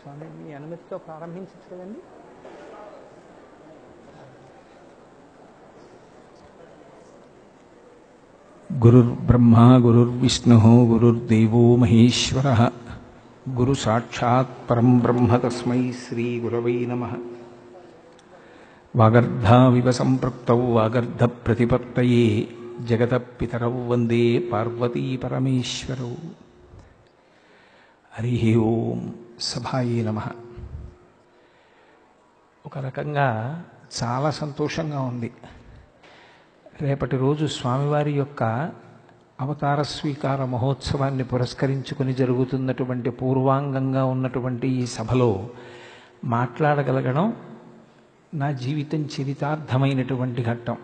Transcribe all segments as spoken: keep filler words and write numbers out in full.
స్వామి మీ అనుమతితో ప్రారంభించచ్చు కదండి. గురుర్బ్రహ్మ గురుర్విష్ణు గురుర్దేవో మహేశ్వరః గురు సాక్షాత్ పరం బ్రహ్మ తస్మై శ్రీ గురవై నమః. వాగర్ధావివ సంపృక్తౌ వాగర్ధ ప్రతిపత్తయే జగతః పితరౌ వందే పార్వతీ పరమేశ్వరౌ. హరి ఓం. సభాయే నమః. ఒక రకంగా చాలా సంతోషంగా ఉంది. రేపటి రోజు స్వామివారి యొక్క అవతార స్వీకార మహోత్సవాన్ని పురస్కరించుకుని జరుగుతున్నటువంటి పూర్వాంగంగా ఉన్నటువంటి ఈ సభలో మాట్లాడగలగడం నా జీవితం చరితార్థమైనటువంటి ఘట్టం.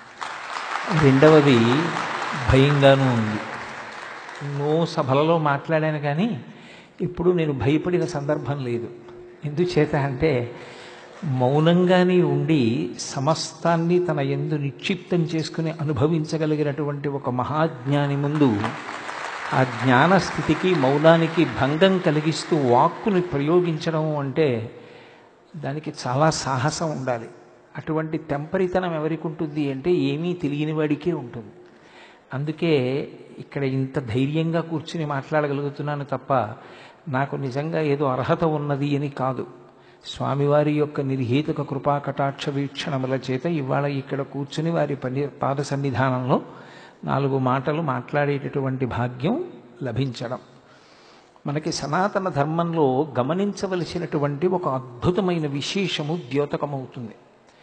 రెండవది భయంగానూ ఉంది. ఎన్నో సభలలో మాట్లాడాను కానీ ఇప్పుడు నేను భయపడిన సందర్భం లేదు. ఎందుచేత అంటే మౌనంగానే ఉండి సమస్తాన్ని తన యందు నిక్షిప్తం చేసుకుని అనుభవించగలిగినటువంటి ఒక మహాజ్ఞాని ముందు ఆ జ్ఞానస్థితికి మౌనానికి భంగం కలిగిస్తూ వాక్కుని ప్రయోగించడం అంటే దానికి చాలా సాహసం ఉండాలి. అటువంటి తెంపరితనం ఎవరికి ఉంటుంది అంటే ఏమీ తెలియని వాడికే ఉంటుంది. అందుకే ఇక్కడ ఇంత ధైర్యంగా కూర్చుని మాట్లాడగలుగుతున్నాను తప్ప నాకు నిజంగా ఏదో అర్హత ఉన్నది అని కాదు. స్వామివారి యొక్క నిర్హేతుక కృపా కటాక్ష వీక్షణముల చేత ఇవాళ ఇక్కడ కూర్చుని వారి పని పాద సన్నిధానంలో నాలుగు మాటలు మాట్లాడేటటువంటి భాగ్యం లభించడం మనకి సనాతన ధర్మంలో గమనించవలసినటువంటి ఒక అద్భుతమైన విశేషము ద్యోతకమవుతుంది.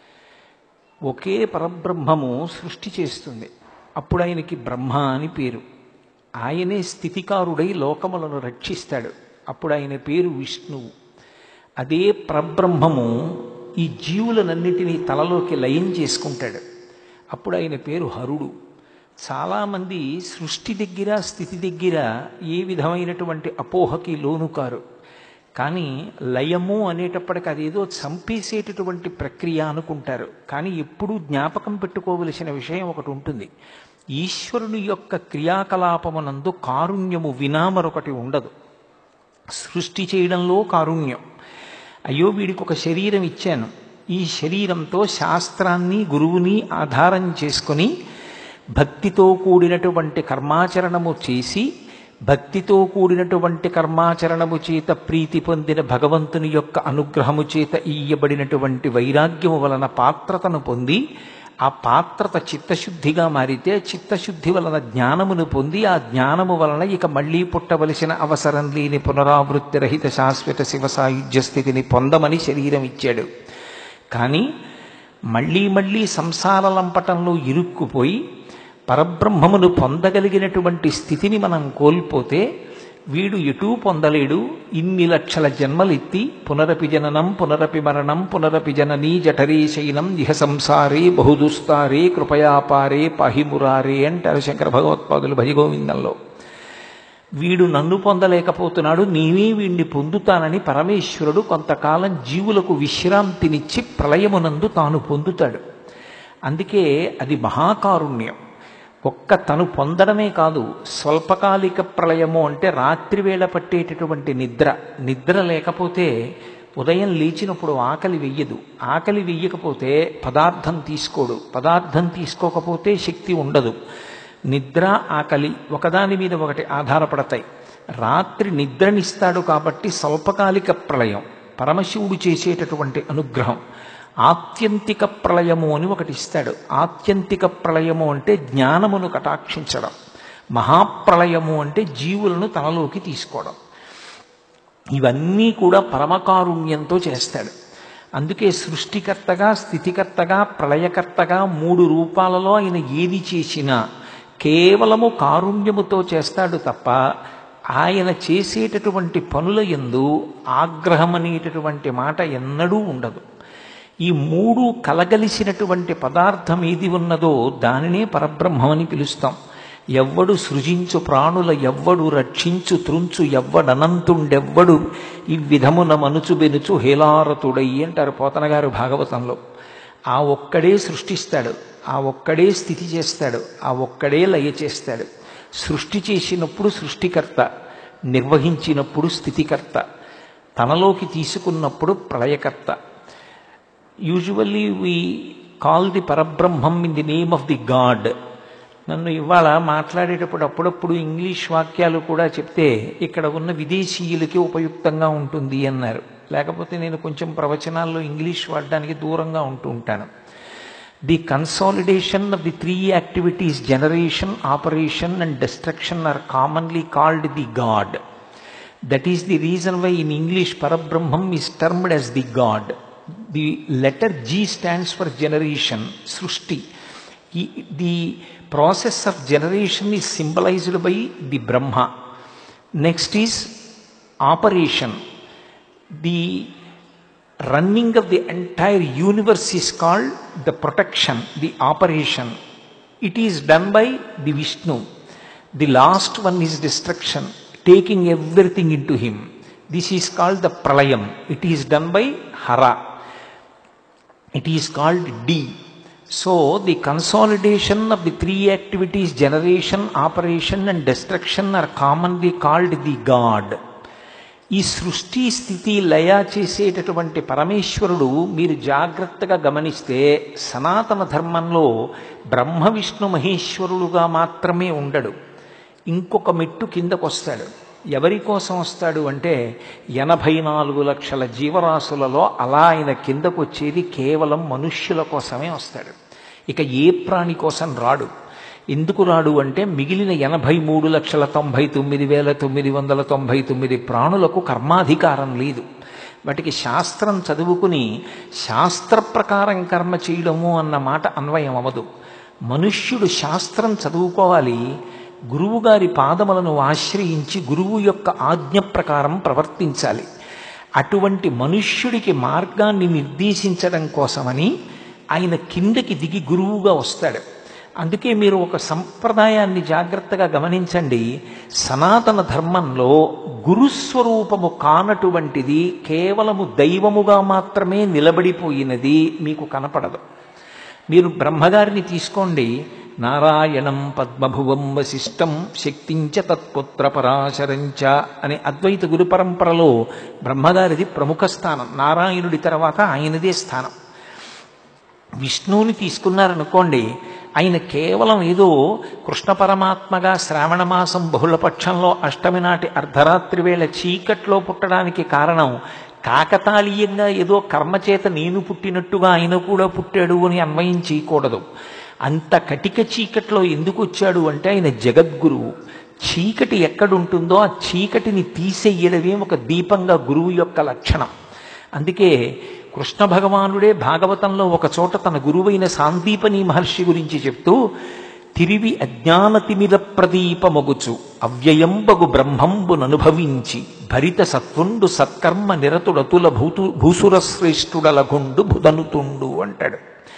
ఒకే పరబ్రహ్మము సృష్టి చేస్తుంది. అప్పుడు ఆయనకి బ్రహ్మ అని పేరు. ఆయనే స్థితికారుడై లోకములను రక్షిస్తాడు. అప్పుడు ఆయన పేరు విష్ణువు. అదే పరబ్రహ్మము ఈ జీవులనన్నిటినీ తలలోకి లయం చేసుకుంటాడు. అప్పుడు ఆయన పేరు హరుడు. చాలామంది సృష్టి దగ్గర స్థితి దగ్గర ఏ విధమైనటువంటి అపోహకి లోను కారు. కానీ లయము అనేటప్పటికి అదేదో చంపేసేటటువంటి ప్రక్రియ అనుకుంటారు. కానీ ఎప్పుడూ జ్ఞాపకం పెట్టుకోవలసిన విషయం ఒకటి ఉంటుంది. ఈశ్వరుని యొక్క క్రియాకలాపమునందు కారుణ్యము వినా మరొకటి ఉండదు. సృష్టి చేయడంలో కారుణ్యం. అయ్యో వీడికి ఒక శరీరం ఇచ్చాను, ఈ శరీరంతో శాస్త్రాన్ని గురువుని ఆధారం చేసుకొని భక్తితో కూడినటువంటి కర్మాచరణము చేసి భక్తితో కూడినటువంటి కర్మాచరణము చేత ప్రీతి పొందిన భగవంతుని యొక్క అనుగ్రహము చేత ఇయ్యబడినటువంటి వైరాగ్యము వలన పాత్రతను పొంది ఆ పాత్రత చిత్తశుద్ధిగా మారితే చిత్తశుద్ధి వలన జ్ఞానమును పొంది ఆ జ్ఞానము వలన ఇక మళ్లీ పుట్టవలసిన అవసరం లేని పునరావృత్తి రహిత శాశ్వత శివ సాయుధ్య స్థితిని పొందమని శరీరం ఇచ్చాడు. కానీ మళ్లీ మళ్లీ సంసార లంపటంలో ఇరుక్కుపోయి పరబ్రహ్మమును పొందగలిగినటువంటి స్థితిని మనం కోల్పోతే వీడు ఎటూ పొందలేడు. ఇన్ని లక్షల జన్మలెత్తి పునరపి జననం పునరపి మరణం పునరపి జననీ జఠరీ శైనం ఇహ సంసారే బహుదుస్తారే కృపయాపారే పాహిమురారే అంటారు శంకర భగవత్పాదులు భజగోవిందంలో. వీడు నన్ను పొందలేకపోతున్నాడు, నేనే వీడిని పొందుతానని పరమేశ్వరుడు కొంతకాలం జీవులకు విశ్రాంతినిచ్చి ప్రళయమునందు తాను పొందుతాడు. అందుకే అది మహాకారుణ్యం. ఒక్క తను పొందడమే కాదు, స్వల్పకాలిక ప్రళయము అంటే రాత్రివేళ పట్టేటటువంటి నిద్ర. నిద్ర లేకపోతే ఉదయం లేచినప్పుడు ఆకలి వెయ్యదు. ఆకలి వెయ్యకపోతే పదార్థం తీసుకోడు. పదార్థం తీసుకోకపోతే శక్తి ఉండదు. నిద్ర ఆకలి ఒకదాని మీద ఒకటి ఆధారపడతాయి. రాత్రి నిద్రనిస్తాడు కాబట్టి స్వల్పకాలిక ప్రళయం పరమశివుడు చేసేటటువంటి అనుగ్రహం. ఆత్యంతిక ప్రళయము అని ఒకటి ఇస్తాడు. ఆత్యంతిక ప్రళయము అంటే జ్ఞానమును కటాక్షించడం. మహాప్రళయము అంటే జీవులను తనలోకి తీసుకోవడం. ఇవన్నీ కూడా పరమకారుణ్యంతో చేస్తాడు. అందుకే సృష్టికర్తగా స్థితికర్తగా ప్రళయకర్తగా మూడు రూపాలలో ఆయన ఏది చేసినా కేవలము కారుణ్యముతో చేస్తాడు తప్ప ఆయన చేసేటటువంటి పనుల యందు ఆగ్రహం అనేటటువంటి మాట ఎన్నడూ ఉండదు. ఈ మూడు కలగలిసినటువంటి పదార్థం ఏది ఉన్నదో దానినే పరబ్రహ్మమని పిలుస్తాం. ఎవ్వడు సృజించు ప్రాణుల ఎవ్వడు రక్షించు త్రుంచు ఎవ్వడనంతుండెవ్వడు ఈ విధమున మనుచు బెనుచు హేలారతుడై అంటారు పోతనగారు భాగవతంలో. ఆ ఒక్కడే సృష్టిస్తాడు, ఆ ఒక్కడే స్థితి చేస్తాడు, ఆ ఒక్కడే లయ చేస్తాడు. సృష్టి చేసినప్పుడు సృష్టికర్త, నిర్వహించినప్పుడు స్థితికర్త. తనలోకి తీసుకున్నప్పుడు ప్రళయకర్త. Usually we call the Parabrahmam in the name of the God. నన్ను ఇవాళ మాట్లాడేటప్పుడు అప్పుడప్పుడు ఇంగ్లీష్ వాక్యాలు కూడా చెప్తే ఇక్కడ ఉన్న విదేశీయులకి ఉపయుక్తంగా ఉంటుంది అన్నారు. లేకపోతే నేను కొంచెం ప్రవచనాల్లో ఇంగ్లీష్ వాడడానికి దూరంగా ఉంటూ ఉంటాను. The consolidation of the three activities generation, operation and destruction are commonly called the God. That is the reason why in English Parabrahmam is termed as the God. The letter G stands for generation, సృష్టి. The process of generation is symbolized by the Brahma. Next is operation. The running of the entire universe is called the protection, the operation. It is done by the Vishnu. The last one is destruction, taking everything into him. This is called the Pralayam. It is done by Hara. It is called D. So the consolidation of the three activities generation, operation and destruction are commonly called the God. ఈ సృష్టి స్థితి లయ చేసేటటువంటి పరమేశ్వరుడు మీరు జాగ్రత్తగా గమనిస్తే సనాతన ధర్మంలో బ్రహ్మ విష్ణు మహేశ్వరుడుగా మాత్రమే ఉండడు. ఇంకొక మెట్టు కిందకు వస్తాడు. ఎవరి కోసం వస్తాడు అంటే ఎనభై నాలుగు లక్షల జీవరాశులలో అలా ఆయన కిందకు వచ్చేది కేవలం మనుష్యుల కోసమే వస్తాడు. ఇక ఏ ప్రాణి కోసం రాడు. ఎందుకు రాడు అంటే మిగిలిన ఎనభై మూడు లక్షల తొంభై తొమ్మిది వేల తొమ్మిది వందల తొంభై తొమ్మిది ప్రాణులకు కర్మాధికారం లేదు. వాటికి శాస్త్రం చదువుకుని శాస్త్ర ప్రకారం కర్మ చేయడము అన్న మాట అన్వయం అవ్వదు. మనుష్యుడు శాస్త్రం చదువుకోవాలి, గురువుగారి పాదములను ఆశ్రయించి గురువు యొక్క ఆజ్ఞ ప్రకారం ప్రవర్తించాలి. అటువంటి మనుష్యుడికి మార్గాన్ని నిర్దేశించడం కోసమని ఆయన కిందకి దిగి గురువుగా వస్తాడు. అందుకే మీరు ఒక సంప్రదాయాన్ని జాగ్రత్తగా గమనించండి. సనాతన ధర్మంలో గురుస్వరూపము కానటువంటిది కేవలము దైవముగా మాత్రమే నిలబడిపోయినది మీకు కనపడదు. మీరు బ్రహ్మగారిని తీసుకోండి. నారాయణం పద్మభువం వశిష్టం శక్తించ తత్పుత్ర పరాశరంచ అనే అద్వైత గురు పరంపరలో బ్రహ్మగారిది ప్రముఖ స్థానం. నారాయణుడి తర్వాత ఆయనదే స్థానం. విష్ణువుని తీసుకున్నారనుకోండి, ఆయన కేవలం ఏదో కృష్ణ పరమాత్మగా శ్రావణమాసం బహుళపక్షంలో అష్టమి నాటి అర్ధరాత్రి వేళ చీకట్లో పుట్టడానికి కారణం కాకతాళీయంగా ఏదో కర్మచేత నేను పుట్టినట్టుగా ఆయన కూడా పుట్టాడు అని అన్వయం చేయకూడదు. అంత కటిక చీకట్లో ఎందుకు వచ్చాడు అంటే ఆయన జగద్గురువు. చీకటి ఎక్కడుంటుందో ఆ చీకటిని తీసేయడమే ఒక దీపంగా గురువు యొక్క లక్షణం. అందుకే కృష్ణ భగవానుడే భాగవతంలో ఒక చోట తన గురువైన సాందీపని మహర్షి గురించి చెప్తూ, తిరివి అజ్ఞానతిమిర ప్రదీపమొగుచు అవ్యయంబగు బ్రహ్మంబుననుభవించి భరిత సత్వుండు సత్కర్మ నిరతుడతుల భూతు భూసుర శ్రేష్ఠుడలగుండు బుధనుతుండు అంటాడు.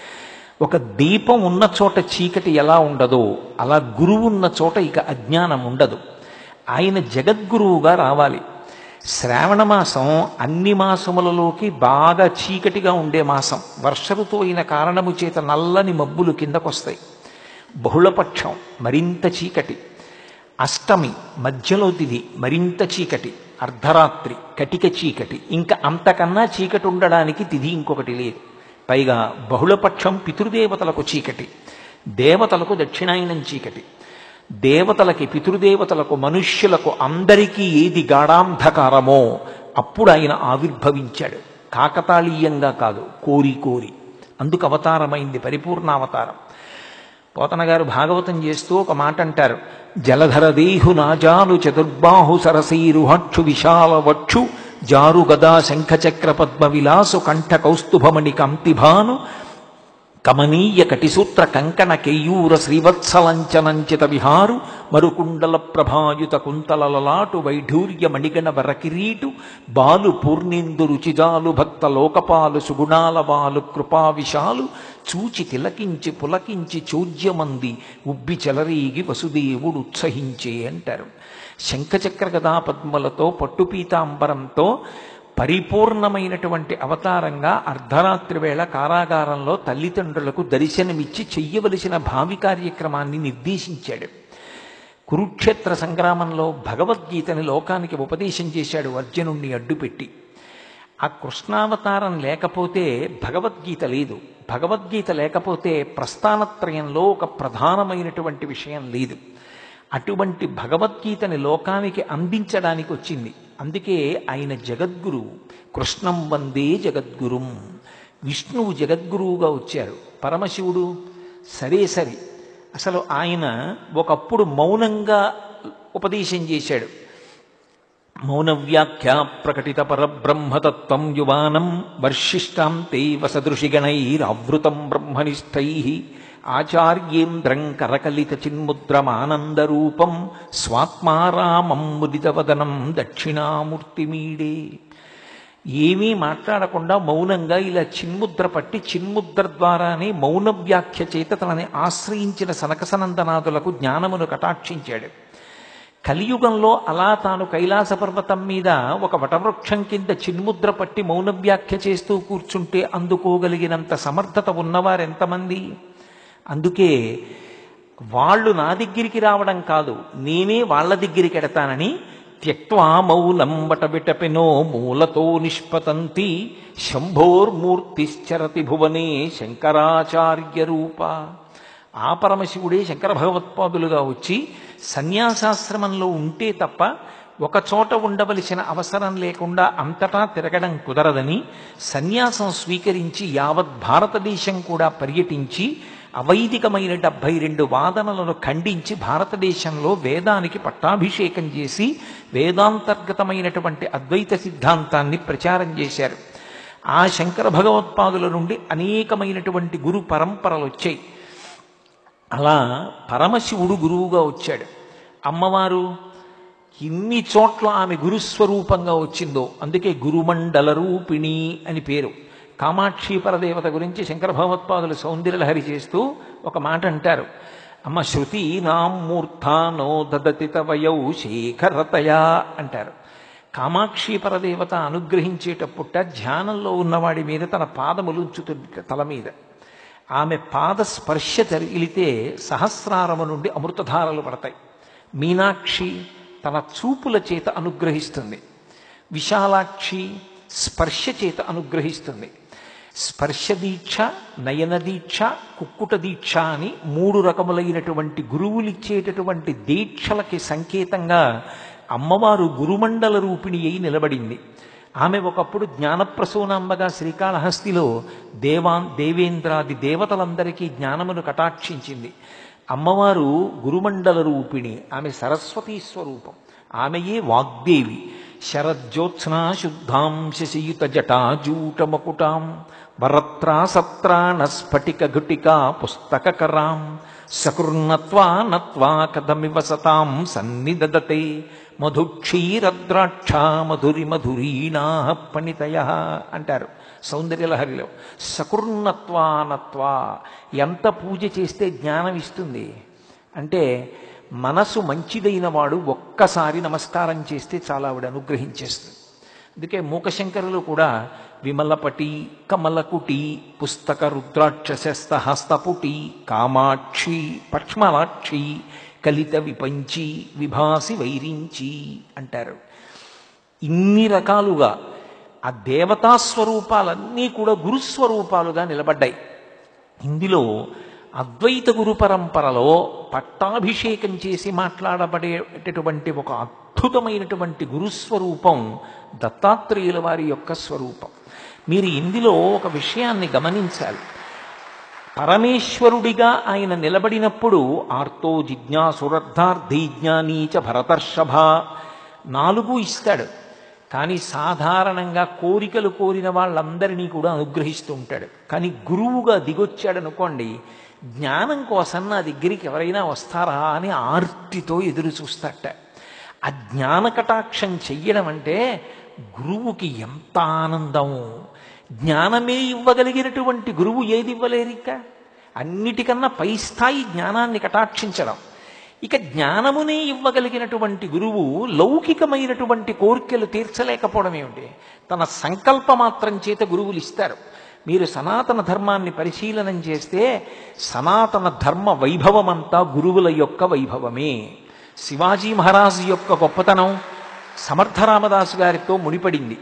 ఒక దీపం ఉన్న చోట చీకటి ఎలా ఉండదో అలా గురువు ఉన్న చోట ఇక అజ్ఞానం ఉండదు. ఆయన జగద్గురువుగా రావాలి. శ్రావణ మాసం అన్ని మాసములలోకి బాగా చీకటిగా ఉండే మాసం. వర్ష ఋతువు అయిన కారణము చేత నల్లని మబ్బులు కిందకొస్తాయి. బహుళపక్షం మరింత చీకటి. అష్టమి మధ్యలో తిథి మరింత చీకటి. అర్ధరాత్రి కటిక చీకటి. ఇంకా అంతకన్నా చీకటి ఉండడానికి తిథి ఇంకొకటి లేదు. పైగా బహుళపక్షం పితృదేవతలకు చీకటి, దేవతలకు దక్షిణాయనం చీకటి. దేవతలకి, పితృదేవతలకు, మనుష్యులకు అందరికీ ఏది గాఢాంధకారమో అప్పుడు ఆయన ఆవిర్భవించాడు. కాకతాళీయంగా కాదు, కోరి కోరి. అందుకు అవతారమైంది పరిపూర్ణావతారం. పోతన గారు భాగవతం చేస్తూ ఒక మాట అంటారు. జలధర దేహు నాజాలు చతుర్బాహు సరసీరుహక్షు విశాల వక్షు జారు గదా శంఖచక్ర పద్మ విలాసు కంఠ కౌస్తుభమణి కంతిభాను కమనీయ కటిసూత్ర కంకణ కేయూర శ్రీవత్సలంచనంచిత విహారు మరుకుండల ప్రభాయుత కుంతలలలాటు వైఢూర్య మణిగణ వరకిరీటు బాలు పూర్ణేందు రుచిజాలు భక్త లోకపాలు సుగుణాల వాలు కృపావిశాలు చూచి తిలకించి పులకించి చోద్యమంది ఉబ్బి చెలరీగి వసుదేవుడు ఉత్సహించే అంటారు. శంఖచక్ర గదా పద్మలతో పట్టుపీతాంబరంతో పరిపూర్ణమైనటువంటి అవతారంగా అర్ధరాత్రి వేళ కారాగారంలో తల్లిదండ్రులకు దర్శనమిచ్చి చెయ్యవలసిన భావి కార్యక్రమాన్ని నిర్దేశించాడు. కురుక్షేత్ర సంగ్రామంలో భగవద్గీతని లోకానికి ఉపదేశం చేశాడు అర్జునుణ్ణి అడ్డుపెట్టి. ఆ కృష్ణావతారం లేకపోతే భగవద్గీత లేదు, భగవద్గీత లేకపోతే ప్రస్థానత్రయంలో ఒక ప్రధానమైనటువంటి విషయం లేదు. అటువంటి భగవద్గీతని లోకానికి అందించడానికి వచ్చింది. అందుకే ఆయన జగద్గురువు. కృష్ణం వందే జగద్గురుం. విష్ణువు జగద్గురువుగా వచ్చారు, పరమశివుడు సరే సరి. అసలు ఆయన ఒకప్పుడు మౌనంగా ఉపదేశం చేశాడు. మౌన వ్యాఖ్య ప్రకటిత పరబ్రహ్మతత్వం యువానం వర్షిష్టాం తే వసదృషిగణైరావృతం బ్రహ్మనిష్టై ఆచార్యేంద్రం కరకలిత చిన్ముద్రమానందరూపం స్వాత్మారామం ముదితవదనం దక్షిణామూర్తిమీడే. ఏమీ మాట్లాడకుండా మౌనంగా ఇలా చిన్ముద్ర పట్టి చిన్ముద్ర ద్వారానే మౌన వ్యాఖ్య చేత తనని ఆశ్రయించిన సనకసనందనాదులకు జ్ఞానమును కటాక్షించాడు. కలియుగంలో అలా తాను కైలాస పర్వతం మీద ఒక వటవృక్షం కింద చిన్ముద్ర పట్టి మౌన వ్యాఖ్య చేస్తూ కూర్చుంటే అందుకోగలిగినంత సమర్థత ఉన్నవారెంతమంది? అందుకే వాళ్ళు నా దగ్గరికి రావడం కాదు, నేనే వాళ్ళ దగ్గరికి ఎడతానని త్యక్వా మౌలం వటవిటపినో మూలతో నిష్పతంతి శంభోర్మూర్తిశ్చరతి భువనే శంకరాచార్య రూప. ఆ పరమశివుడే శంకర భగవత్పాదులుగా వచ్చి సన్యాసాశ్రమంలో ఉంటే తప్ప ఒక చోట ఉండవలసిన అవసరం లేకుండా అంతటా తిరగడం కుదరదని సన్యాసం స్వీకరించి యావత్ భారతదేశం కూడా పర్యటించి అవైదికమైన డెబ్భై రెండు వాదనలను ఖండించి భారతదేశంలో వేదానికి పట్టాభిషేకం చేసి వేదాంతర్గతమైనటువంటి అద్వైత సిద్ధాంతాన్ని ప్రచారం చేశారు. ఆ శంకర భగవత్పాదుల నుండి అనేకమైనటువంటి గురు పరంపరలు వచ్చాయి. అలా పరమశివుడు గురువుగా వచ్చాడు. అమ్మవారు ఇన్ని చోట్ల ఆమె గురుస్వరూపంగా వచ్చిందో అందుకే గురుమండల రూపిణి అని పేరు. కామాక్షి పరదేవత గురించి శంకర భగవత్పాదులు సౌందర్యలహరి చేస్తూ ఒక మాట అంటారు. అమ్మ శృతి నామూర్ధానో దదతి తవయౌ శేఖరతయా అంటారు. కామాక్షి పరదేవత అనుగ్రహించేటప్పుట ధ్యానంలో ఉన్నవాడి మీద తన పాదములు ఉంచుతుంది తల మీద. ఆమె పాద స్పర్శ తగిలితే సహస్రారము నుండి అమృతధారలు పడతాయి. మీనాక్షి తన చూపుల చేత అనుగ్రహిస్తుంది. విశాలాక్షి స్పర్శ చేత అనుగ్రహిస్తుంది. స్పర్శ దీక్ష, నయన దీక్ష, కుక్కుట దీక్ష అని మూడు రకములైనటువంటి గురువులిచ్చేటటువంటి దీక్షలకి సంకేతంగా అమ్మవారు గురుమండల రూపిణి అయి నిలబడింది. ఆమె ఒకప్పుడు జ్ఞానప్రసూనాంబగా శ్రీకాళహస్తిలో దేవా దేవేంద్రాది దేవతలందరికీ జ్ఞానమును కటాక్షించింది. అమ్మవారు గురుమండల రూపిణి, ఆమె సరస్వతీ స్వరూపం, ఆమెయే వాగ్దేవి. శరజ్యోత్స్నా శుద్ధాం శశియుత జటాజూటమకుటాం వరత్రా సత్రాణ స్ఫటిక ఘటికా పుస్తకకరాం సకృన్నత్వా నత్వా కథమివ సతాం సన్నిదదతే మధుక్షీరద్రాక్ష మధురి మధురీణా పణితయ అంటారు సౌందర్యలహరిలో. సకృన్నత్వా నత్వా, ఎంత పూజ చేస్తే జ్ఞానం ఇస్తుంది అంటే మనసు మంచిదైన వాడు ఒక్కసారి నమస్కారం చేస్తే చాలా ఆవిడ అనుగ్రహించేస్తుంది. అందుకే మూకశంకరులు కూడా విమలపటి కమలకుటి పుస్తక రుద్రాక్షస్త హస్తపుటి కామాక్షి పక్ష్మలాక్షి కలిత విపంచి విభాసి వైరించి అంటారు. ఇన్ని రకాలుగా ఆ దేవతాస్వరూపాలన్నీ కూడా గురుస్వరూపాలుగా నిలబడ్డాయి. ఇందులో అద్వైత గురు పరంపరలో పట్టాభిషేకం చేసి మాట్లాడబడేటటువంటి ఒక అద్భుతమైనటువంటి గురుస్వరూపం దత్తాత్రేయుల వారి యొక్క స్వరూపం. మీరు ఇందులో ఒక విషయాన్ని గమనించాలి. పరమేశ్వరుడిగా ఆయన నిలబడినప్పుడు ఆర్తో జిజ్ఞాసురర్థార్థి జ్ఞానీచ భరతర్షభ నాలుగు ఇస్తాడు. కానీ సాధారణంగా కోరికలు కోరిన వాళ్ళందరినీ కూడా అనుగ్రహిస్తూ ఉంటాడు. కానీ గురువుగా దిగొచ్చాడనుకోండి, జ్ఞానం కోసం నా దగ్గరికి ఎవరైనా వస్తారా అని ఆర్తితో ఎదురు చూస్తాట. ఆ జ్ఞాన కటాక్షం చెయ్యడం అంటే గురువుకి ఎంత ఆనందము. జ్ఞానమే ఇవ్వగలిగినటువంటి గురువు ఏది ఇవ్వలేరిక? అన్నిటికన్నా పై స్థాయి జ్ఞానాన్ని కటాక్షించడం. ఇక జ్ఞానమునే ఇవ్వగలిగినటువంటి గురువు లౌకికమైనటువంటి కోరికలు తీర్చలేకపోవడం ఏమిటి? తన సంకల్పమాత్రం చేత గురువులు ఇస్తారు. మీరు సనాతన ధర్మాన్ని పరిశీలనం చేస్తే సనాతన ధర్మ వైభవమంతా గురువుల యొక్క వైభవమే. శివాజీ మహారాజు యొక్క గొప్పతనం సమర్థరామదాసు గారితో ముడిపడింది.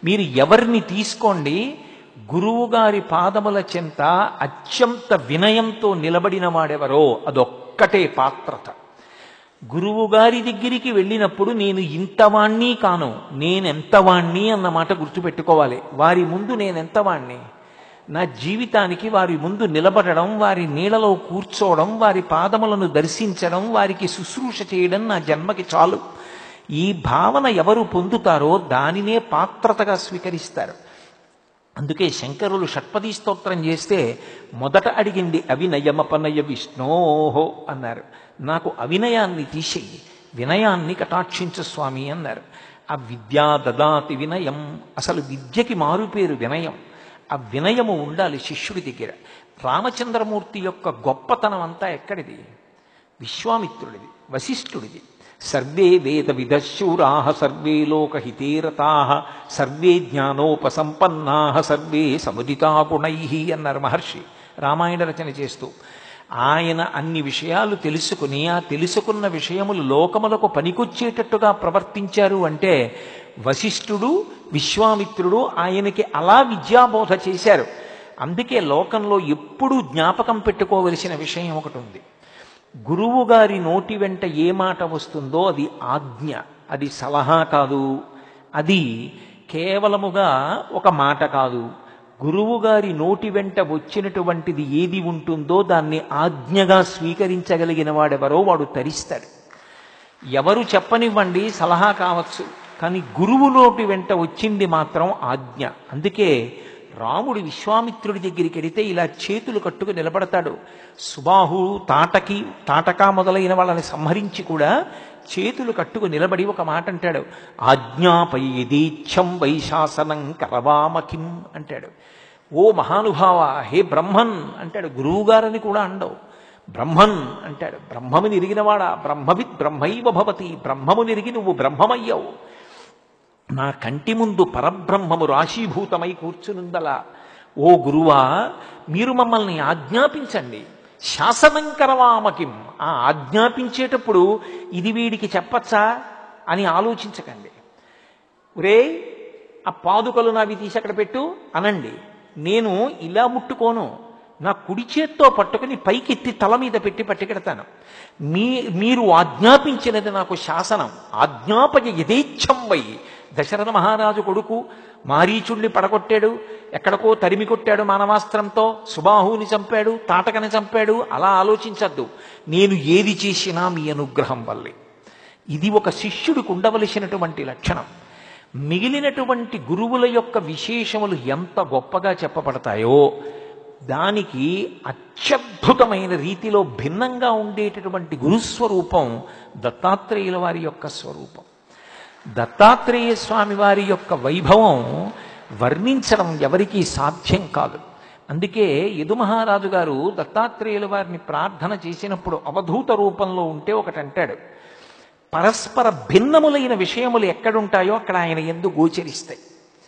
మీరు ఎవరిని తీసుకోండి, గురువుగారి పాదముల చెంత అత్యంత వినయంతో నిలబడిన వాడెవరో అదొక్కటే పాత్రత. గురువుగారి దగ్గరికి వెళ్ళినప్పుడు నేను ఇంతవాణ్ణి కాను, నేనెంతవాణ్ణి అన్నమాట గుర్తుపెట్టుకోవాలి. వారి ముందు నేనెంతవాణ్ణి, నా జీవితానికి వారి ముందు నిలబడడం, వారి నీడలో కూర్చోవడం, వారి పాదములను దర్శించడం, వారికి శుశ్రూష చేయడం నా జన్మకి చాలు. ఈ భావన ఎవరు పొందుతారో దానినే పాత్రతగా స్వీకరిస్తారు. అందుకే శంకరులు షట్పదీ స్తోత్రం చేస్తే మొదట అడిగింది అవినయమపనయ విష్ణోహో అన్నారు. నాకు అవినయాన్ని తీసేయి, వినయాన్ని కటాక్షించు స్వామి అన్నారు. ఆ విద్యా దదాతి వినయం, అసలు విద్యకి మారుపేరు వినయం. ఆ వినయము ఉండాలి శిష్యుడి దగ్గర. రామచంద్రమూర్తి యొక్క గొప్పతనం అంతా ఎక్కడిది? విశ్వామిత్రుడిది, వశిష్ఠుడిది. సర్వే వేద విదశూరాః సర్వే లోకహితేరతాః సర్వే జ్ఞానోపసంపన్నాః సర్వే సముదితా గుణైః అన్నారు మహర్షి రామాయణ రచన చేస్తూ. ఆయన అన్ని విషయాలు తెలుసుకుని ఆ తెలుసుకున్న విషయములు లోకములకు పనికొచ్చేటట్టుగా ప్రవర్తించారు అంటే వశిష్ఠుడు విశ్వామిత్రుడు ఆయనకి అలా విద్యాబోధ చేశారు. అందుకే లోకంలో ఎప్పుడూ జ్ఞాపకం పెట్టుకోవలసిన విషయం ఒకటి ఉంది. గురువు గారి నోటి వెంట ఏ మాట వస్తుందో అది ఆజ్ఞ, అది సలహా కాదు, అది కేవలముగా ఒక మాట కాదు. గురువు గారి నోటి వెంట వచ్చినటువంటిది ఏది ఉంటుందో దాన్ని ఆజ్ఞగా స్వీకరించగలిగిన వాడెవరో వాడు తరిస్తాడు. ఎవరు చెప్పనివ్వండి సలహా కావచ్చు, కానీ గురువు నోటి వెంట వచ్చింది మాత్రం ఆజ్ఞ. అందుకే రాముడు విశ్వామిత్రుడి దగ్గరికి వెడితే ఇలా చేతులు కట్టుకు నిలబడతాడు. సుబాహు తాటకి తాటక మొదలైన వాళ్ళని సంహరించి కూడా చేతులు కట్టుకు నిలబడి ఒక మాట అంటాడు, ఆజ్ఞాపై యదీచ్ఛం వైశాసనం కరవామకిం అంటాడు. ఓ మహానుభావ, హే బ్రహ్మన్ అంటాడు. గురువుగారని కూడా అండవు, బ్రహ్మన్ అంటాడు. బ్రహ్మముని ఎరిగినవాడా, బ్రహ్మవిద్ బ్రహ్మైవ భవతి, బ్రహ్మముని ఎరిగి నువ్వు బ్రహ్మమయ్యావు. నా కంటి ముందు పరబ్రహ్మము రాశీభూతమై కూర్చునుందలా. ఓ గురువా, మీరు మమ్మల్ని ఆజ్ఞాపించండి. శాసనం కరవామకిం, ఆ ఆజ్ఞాపించేటప్పుడు ఇది వీడికి చెప్పచ్చా అని ఆలోచించకండి. ఒరే ఆ పాదుకలు నావి తీసి అక్కడ పెట్టు అనండి. నేను ఇలా ముట్టుకోను, నా కుడి చేత్తో పట్టుకుని పైకెత్తి తల మీద పెట్టి పట్టుకెడతాను. మీ మీరు ఆజ్ఞాపించినది నాకు శాసనం. ఆజ్ఞాపయ యథేచ్ఛం వై. దశరథ మహారాజు కొడుకు మారీచుణ్ణి పడగొట్టాడు, ఎక్కడికో తరిమి కొట్టాడు మానవాస్త్రంతో, సుబాహుని చంపాడు, తాటకని చంపాడు. అలా ఆలోచించద్దు. నేను ఏది చేసినా మీ అనుగ్రహం వల్లే. ఇది ఒక శిష్యుడికి ఉండవలసినటువంటి లక్షణం. మిగిలినటువంటి గురువుల యొక్క విశేషములు ఎంత గొప్పగా చెప్పబడతాయో దానికి అత్యద్భుతమైన రీతిలో భిన్నంగా ఉండేటటువంటి గురుస్వరూపం దత్తాత్రేయుల వారి యొక్క స్వరూపం. దత్తాత్రేయ స్వామి వారి యొక్క వైభవం వర్ణించడం ఎవరికీ సాధ్యం కాదు. అందుకే యదుమహారాజు గారు దత్తాత్రేయుల వారిని ప్రార్థన చేసినప్పుడు అవధూత రూపంలో ఉంటే ఒకటి అంటాడు, పరస్పర భిన్నములైన విషయములు ఎక్కడుంటాయో అక్కడ ఆయన యందు గోచరిస్తాయి.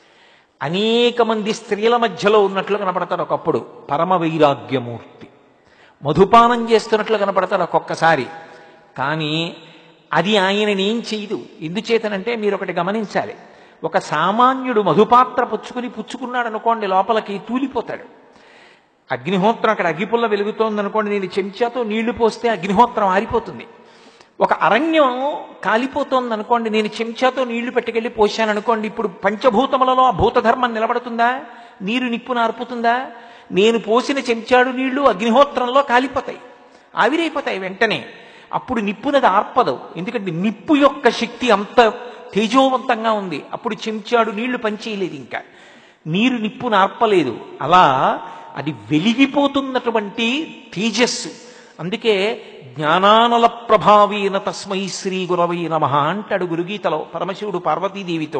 అనేక మంది స్త్రీల మధ్యలో ఉన్నట్లు కనపడతాడు ఒకప్పుడు, పరమ వైరాగ్యమూర్తి. మధుపానం చేస్తున్నట్లు కనపడతాడు ఒక్కొక్కసారి, కానీ అది ఆయనని ఏం చేయదు. ఎందుచేతనంటే మీరు ఒకటి గమనించాలి, ఒక సామాన్యుడు మధుపాత్ర పుచ్చుకుని పుచ్చుకున్నాడు అనుకోండి, లోపలికి తూలిపోతాడు. అగ్నిహోత్రం అక్కడ అగ్గిపుల్ల వెలుగుతోంది అనుకోండి, నేను చెంచాతో నీళ్లు పోస్తే అగ్నిహోత్రం ఆరిపోతుంది. ఒక అరణ్యం కాలిపోతోంది అనుకోండి, నేను చెంచాతో నీళ్లు పెట్టుకెళ్ళి పోశాను అనుకోండి, ఇప్పుడు పంచభూతములలో ఆ భూతధర్మం నిలబడుతుందా? నీరు నిప్పును ఆర్పుతుందా? నేను పోసిన చెంచాడు నీళ్లు అగ్నిహోత్రంలో కాలిపోతాయి, ఆవిరైపోతాయి వెంటనే. అప్పుడు నిప్పునది ఆర్పదు, ఎందుకంటే నిప్పు యొక్క శక్తి అంత తేజోవంతంగా ఉంది. అప్పుడు చెంచాడు నీళ్లు పనిచేయలేదు, ఇంకా నీరు నిప్పును ఆర్పలేదు. అలా అది వెలిగిపోతున్నటువంటి తేజస్సు. అందుకే జ్ఞానానల ప్రభావేన తస్మై శ్రీ గురవై నమః అంటాడు గురుగీతలో పరమశివుడు పార్వతీదేవితో.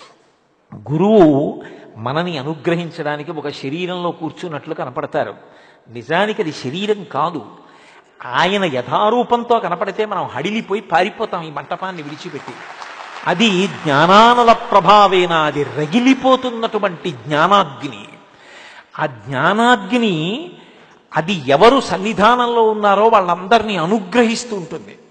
గురువు మనని అనుగ్రహించడానికి ఒక శరీరంలో కూర్చున్నట్లు కనపడతారు. నిజానికి అది శరీరం కాదు. ఆయన యథారూపంతో కనపడితే మనం హడిలిపోయి పారిపోతాం ఈ మంటపాన్ని విడిచిపెట్టి. అది జ్ఞానానల ప్రభావేన, అది రగిలిపోతున్నటువంటి జ్ఞానాగ్ని. ఆ జ్ఞానాగ్ని అది ఎవరు సన్నిధానంలో ఉన్నారో వాళ్ళందరినీ అనుగ్రహిస్తూ ఉంటుంది.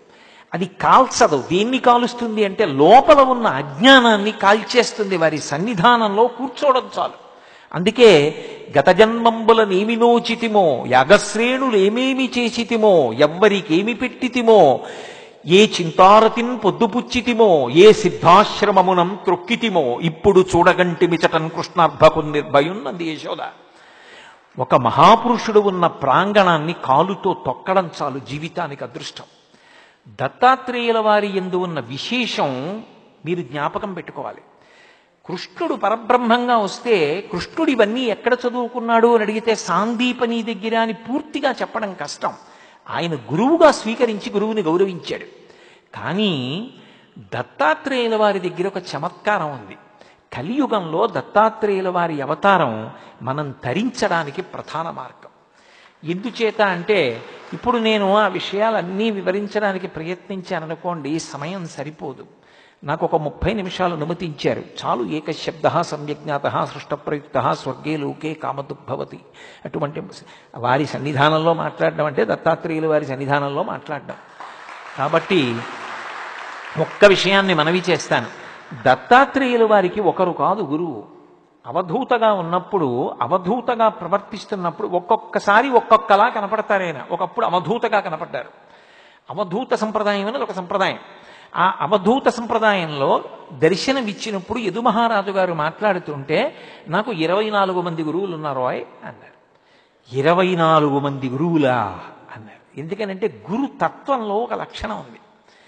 అది కాల్చదు. దేన్ని కాలుస్తుంది అంటే లోపల ఉన్న అజ్ఞానాన్ని కాల్చేస్తుంది. వారి సన్నిధానంలో కూర్చోవడం చాలు. అందుకే గత జన్మంబుల నేమినోచితిమో యాగశ్రేణులు ఏమేమి చేసితిమో ఎవ్వరికేమి పెట్టితిమో ఏ చింతారతిన్ పొద్దుపుచ్చితిమో ఏ సిద్ధాశ్రమమునం త్రొక్కితిమో ఇప్పుడు చూడగంటిమిచటన్ కృష్ణార్భకు నిర్భయున్నది యశోద. ఒక మహాపురుషుడు ఉన్న ప్రాంగణాన్ని కాలుతో తొక్కడం చాలు జీవితానికి అదృష్టం. దత్తాత్రేయుల వారి యందు ఉన్న విశేషం మీరు జ్ఞాపకం పెట్టుకోవాలి. కృష్ణుడు పరబ్రహ్మంగా వస్తే కృష్ణుడు ఇవన్నీ ఎక్కడ చదువుకున్నాడు అని అడిగితే సాందీపని దగ్గర అని పూర్తిగా చెప్పడం కష్టం. ఆయన గురువుగా స్వీకరించి గురువుని గౌరవించాడు. కానీ దత్తాత్రేయుల వారి దగ్గర ఒక చమత్కారం ఉంది. కలియుగంలో దత్తాత్రేయుల వారి అవతారం మనం తరించడానికి ప్రధాన మార్గం. ఎందుచేత అంటే ఇప్పుడు నేను ఆ విషయాలన్నీ వివరించడానికి ప్రయత్నించాననుకోండి, సమయం సరిపోదు. నాకు ఒక ముప్పై నిమిషాలు అనుమతించారు చాలు. ఏకశబ్ద సమ్యజ్ఞాత సృష్టప్రయుక్త స్వర్గే లోకే కామదుగ్భవతి. అటువంటి వారి సన్నిధానంలో మాట్లాడడం అంటే దత్తాత్రేయుల వారి సన్నిధానంలో మాట్లాడడం. కాబట్టి ఒక్క విషయాన్ని మనవి చేస్తాను. దత్తాత్రేయుల వారికి ఒకరు కాదు గురువు. అవధూతగా ఉన్నప్పుడు, అవధూతగా ప్రవర్తిస్తున్నప్పుడు ఒక్కొక్కసారి ఒక్కొక్కలా కనపడతారైనా. ఒకప్పుడు అవధూతగా కనపడ్డారు. అవధూత సంప్రదాయం అనేది ఒక సంప్రదాయం. ఆ అవధూత సంప్రదాయంలో దర్శనమిచ్చినప్పుడు యదు మహారాజు గారు మాట్లాడుతుంటే నాకు ఇరవై నాలుగు మంది గురువులు ఉన్నారు అన్నారు. ఇరవై నాలుగు మంది గురువులా అన్నారు. ఎందుకనంటే గురు తత్వంలో ఒక లక్షణం ఉంది.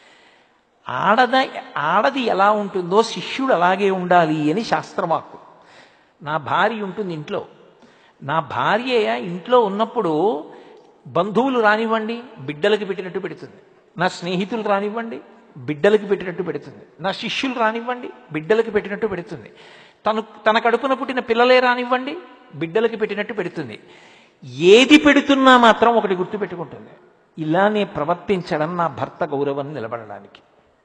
ఆడద ఆడది ఎలా ఉంటుందో శిష్యుడు అలాగే ఉండాలి అని శాస్త్రవాక్కు. నా భార్య ఉంటుంది ఇంట్లో. నా భార్య ఇంట్లో ఉన్నప్పుడు బంధువులు రానివ్వండి బిడ్డలకి పెట్టినట్టు పెడుతుంది. నా స్నేహితులు రానివ్వండి బిడ్డలకి పెట్టినట్టు పెడుతుంది. నా శిష్యులు రానివ్వండి బిడ్డలకి పెట్టినట్టు పెడుతుంది. తను తన కడుపున పుట్టిన పిల్లలే రానివ్వండి బిడ్డలకి పెట్టినట్టు పెడుతుంది. ఏది పెడుతున్నా మాత్రం ఒకటి గుర్తుపెట్టుకుంటుంది, ఇలానే ప్రవర్తించడం నా భర్త గౌరవాన్ని నిలబడడానికి.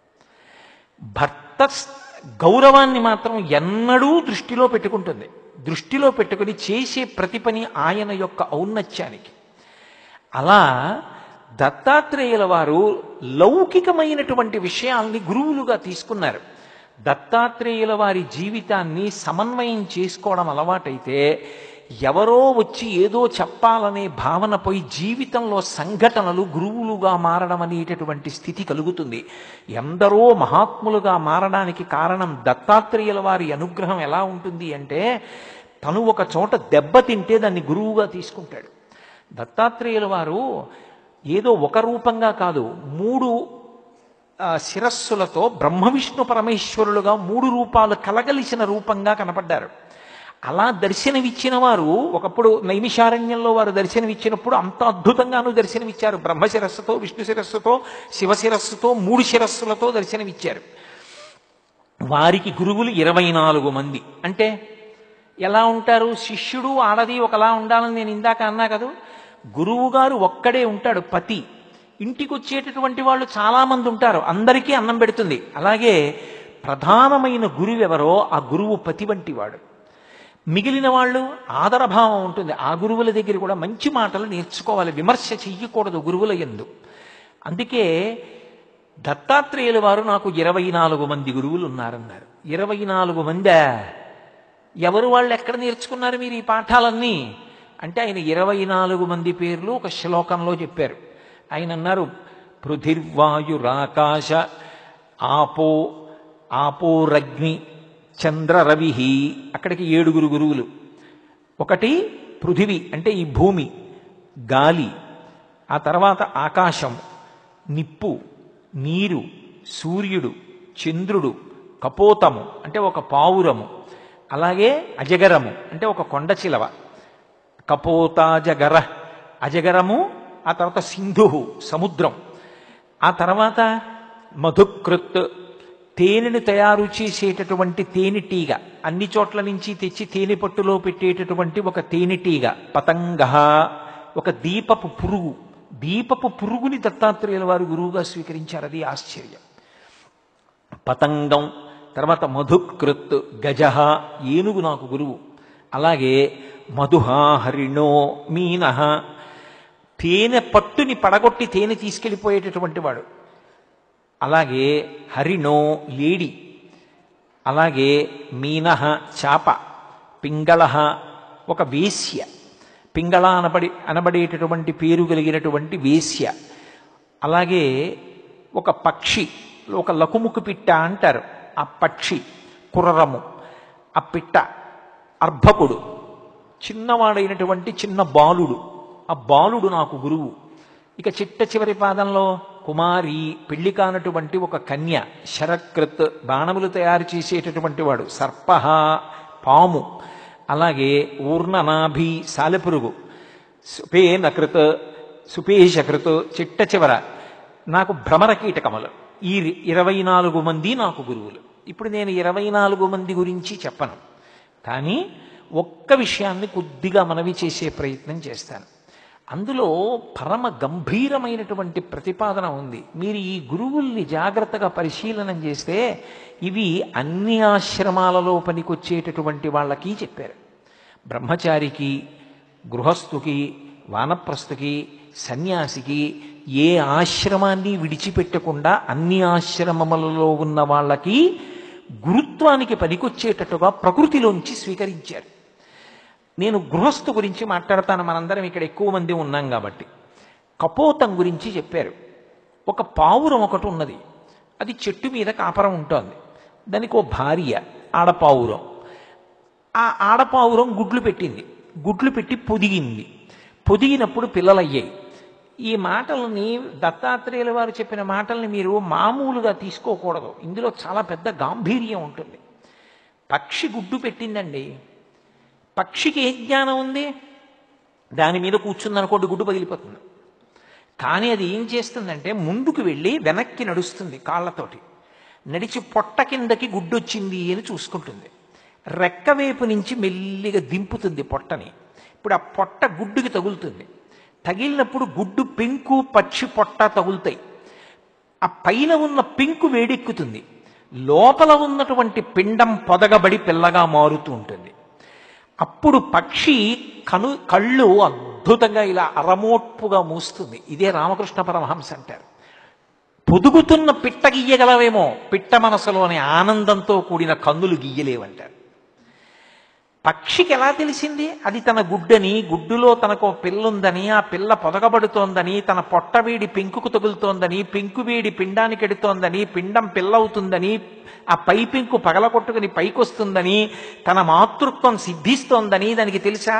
భర్త గౌరవాన్ని మాత్రం ఎన్నడూ దృష్టిలో పెట్టుకుంటుంది. దృష్టిలో పెట్టుకుని చేసే ప్రతి పని ఆయన యొక్క ఔన్నత్యానికి. అలా దత్తాత్రేయుల వారు లౌకికమైనటువంటి విషయాల్ని గురువులుగా తీసుకున్నారు. దత్తాత్రేయుల వారి జీవితాన్ని సమన్వయం చేసుకోవడం అలవాటైతే ఎవరో వచ్చి ఏదో చెప్పాలనే భావన పోయి జీవితంలో సంఘటనలు గురువులుగా మారడం అనేటటువంటి స్థితి కలుగుతుంది. ఎందరో మహాత్ములుగా మారడానికి కారణం దత్తాత్రేయుల వారి అనుగ్రహం ఎలా ఉంటుంది అంటే తను ఒక చోట దెబ్బతింటే దాన్ని గురువుగా తీసుకుంటాడు. దత్తాత్రేయుల వారు ఏదో ఒక రూపంగా కాదు, మూడు శిరస్సులతో బ్రహ్మ విష్ణు పరమేశ్వరులుగా మూడు రూపాలు కలగలిసిన రూపంగా కనపడ్డారు. అలా దర్శనమిచ్చిన వారు ఒకప్పుడు నైమిషారణ్యంలో వారు దర్శనమిచ్చినప్పుడు అంత అద్భుతంగానూ దర్శనమిచ్చారు. బ్రహ్మ శిరస్సుతో, విష్ణు శిరస్సుతో, శివ శిరస్సుతో, మూడు శిరస్సులతో దర్శనమిచ్చారు. వారికి గురువులు ఇరవై నాలుగు మంది. అంటే ఎలా ఉంటారు? శిష్యుడు ఆడది ఒకలా ఉండాలని నేను ఇందాక అన్నా కదా. గురువు గారు ఒక్కడే ఉంటాడు పతి. ఇంటికి వచ్చేటటువంటి వాళ్ళు చాలా మంది ఉంటారు, అందరికీ అన్నం పెడుతుంది. అలాగే ప్రధానమైన గురువు ఎవరో ఆ గురువు పతి వంటి వాడు. మిగిలిన వాళ్ళు ఆదరభావం ఉంటుంది. ఆ గురువుల దగ్గర కూడా మంచి మాటలు నేర్చుకోవాలి, విమర్శ చెయ్యకూడదు గురువుల యందు. అందుకే దత్తాత్రేయుల వారు నాకు ఇరవై నాలుగు మంది గురువులు ఉన్నారన్నారు. ఇరవై నాలుగు మందా? ఎవరు వాళ్ళు? ఎక్కడ నేర్చుకున్నారు మీరు ఈ పాఠాలన్నీ అంటే ఆయన ఇరవై నాలుగు మంది పేర్లు ఒక శ్లోకంలో చెప్పారు. ఆయన అన్నారు పృథిర్వాయురాకాశ ఆపో ఆపోరగ్ని చంద్ర రవి. అక్కడికి ఏడుగురు గురువులు. ఒకటి పృథివి అంటే ఈ భూమి, గాలి, ఆ తర్వాత ఆకాశం, నిప్పు, నీరు, సూర్యుడు, చంద్రుడు, కపోతము అంటే ఒక పావురము, అలాగే అజగరము అంటే ఒక కొండ చిలవ. కపోతాజగర అజగరము, ఆ తర్వాత సింధు సముద్రం, ఆ తర్వాత మధుకృత్ తేనెను తయారు చేసేటటువంటి తేనెటీగ, అన్ని చోట్ల నుంచి తెచ్చి తేనె పట్టులో పెట్టేటటువంటి ఒక తేనెటీగ. పతంగ ఒక దీపపు పురుగు. దీపపు పురుగుని దత్తాత్రేయుల వారు గురువుగా స్వీకరించారు. అది ఆశ్చర్యం. పతంగం, తర్వాత మధుకృత్ గజ ఏనుగు నాకు గురువు. అలాగే మధుహ హరిణో మీనః తేనె పట్టుని పడగొట్టి తేనె తీసుకెళ్ళిపోయేటటువంటి వాడు. అలాగే హరిణో లేడి, అలాగే మీనః చాప, పింగళః ఒక వేశ్య, పింగళ అనబడి అనబడేటటువంటి పేరు కలిగినటువంటి వేశ్య, అలాగే ఒక పక్షి, ఒక లకుముకు పిట్ట అంటారు, ఆ పక్షి కుర్రము, ఆ పిట్ట అర్భకుడు, చిన్నవాడైనటువంటి చిన్న బాలుడు, ఆ బాలుడు నాకు గురువు. ఇక చిట్ట చివరి పాదంలో కుమారి, పెళ్లి కానటువంటి ఒక కన్య, శరకృత్ బాణములు తయారు చేసేటటువంటి వాడు, సర్ప పాము, అలాగే ఊర్ణనాభి సాలెపురుగు, సుపేనకృత్ సుపేశకృత్, చిట్ట చివర నాకు భ్రమర కీటకములు. ఈ ఇరవై నాలుగు మంది నాకు గురువులు. ఇప్పుడు నేను ఇరవై నాలుగు మంది గురించి చెప్పను, కానీ ఒక్క విషయాన్ని కొద్దిగా మనవి చేసే ప్రయత్నం చేస్తాను. అందులో పరమ గంభీరమైనటువంటి ప్రతిపాదన ఉంది. మీరు ఈ గురువుల్ని జాగ్రత్తగా పరిశీలనం చేస్తే ఇవి అన్ని ఆశ్రమాలలో పనికొచ్చేటటువంటి వాళ్ళకి చెప్పారు. బ్రహ్మచారికి, గృహస్థుకి, వానప్రస్థుకి, సన్యాసికి ఏ ఆశ్రమాన్ని విడిచిపెట్టకుండా అన్ని ఆశ్రమములలో ఉన్న వాళ్ళకి గురుత్వానికి పనికొచ్చేటట్టుగా ప్రకృతిలోంచి స్వీకరించారు. నేను గృహస్థు గురించి మాట్లాడతాను, మనందరం ఇక్కడ ఎక్కువ మంది ఉన్నాం కాబట్టి. కపోతం గురించి చెప్పారు. ఒక పావురం ఒకటి ఉన్నది, అది చెట్టు మీద కాపరం ఉంటుంది. దానికి ఓ భార్య ఆడపావురం. ఆ ఆడపావురం గుడ్లు పెట్టింది, గుడ్లు పెట్టి పొదిగింది. పొదిగినప్పుడు పిల్లలయ్యాయి. ఈ మాటలని దత్తాత్రేయుల వారు చెప్పిన మాటల్ని మీరు మామూలుగా తీసుకోకూడదు, ఇందులో చాలా పెద్ద గాంభీర్యం ఉంటుంది. పక్షి గుడ్డు పెట్టిందండి, పక్షికి ఏ జ్ఞానం ఉంది? దాని మీద కూర్చుందనుకోండి గుడ్డు పగిలిపోతుంది. కానీ అది ఏం చేస్తుందంటే ముందుకు వెళ్ళి వెనక్కి నడుస్తుంది, కాళ్ళతోటి నడిచి పొట్ట కిందకి గుడ్డు వచ్చింది అని చూసుకుంటుంది. రెక్కవేపు నుంచి మెల్లిగా దింపుతుంది పొట్టని. ఇప్పుడు ఆ పొట్ట గుడ్డుకి తగులుతుంది. తగిలినప్పుడు గుడ్డు పెంకు పక్షి పొట్ట తగులుతాయి. ఆ పైన ఉన్న పెంకు వేడెక్కుతుంది, లోపల ఉన్నటువంటి పిండం పొదగబడి పిల్లగా మారుతూ ఉంటుంది. అప్పుడు పక్షి కను కళ్ళు అద్భుతంగా ఇలా అరమోట్పుగా మూస్తుంది. ఇదే రామకృష్ణ పరమహంస అంటారు. పొదుగుతున్న పిట్ట గీయగలవేమో, పిట్ట మనసులోని ఆనందంతో కూడిన కన్నులు గీయలేవంటారు. పక్షికి ఎలా తెలిసింది అది తన గుడ్డని, గుడ్డులో తనకు పిల్లుందని, ఆ పిల్ల పొదగబడుతోందని, తన పొట్టవేడి పెంకుకు తగులుతోందని, పెంకువేడి పిండానికి ఎడుతోందని, పిండం పిల్లవుతుందని, ఆ పై పెంకు పగలగొట్టుకుని పైకొస్తుందని, తన మాతృత్వం సిద్ధిస్తోందని దానికి తెలుసా?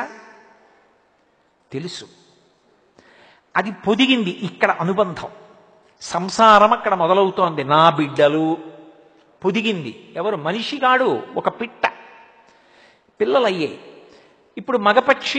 తెలుసు. అది పొదిగింది. ఇక్కడ అనుబంధం, సంసారం అక్కడ మొదలవుతోంది. నా బిడ్డలు పొదిగింది. ఎవరు? మనిషి కాడు, ఒక పిట్ట. పిల్లలయ్యాయి. ఇప్పుడు మగపక్షి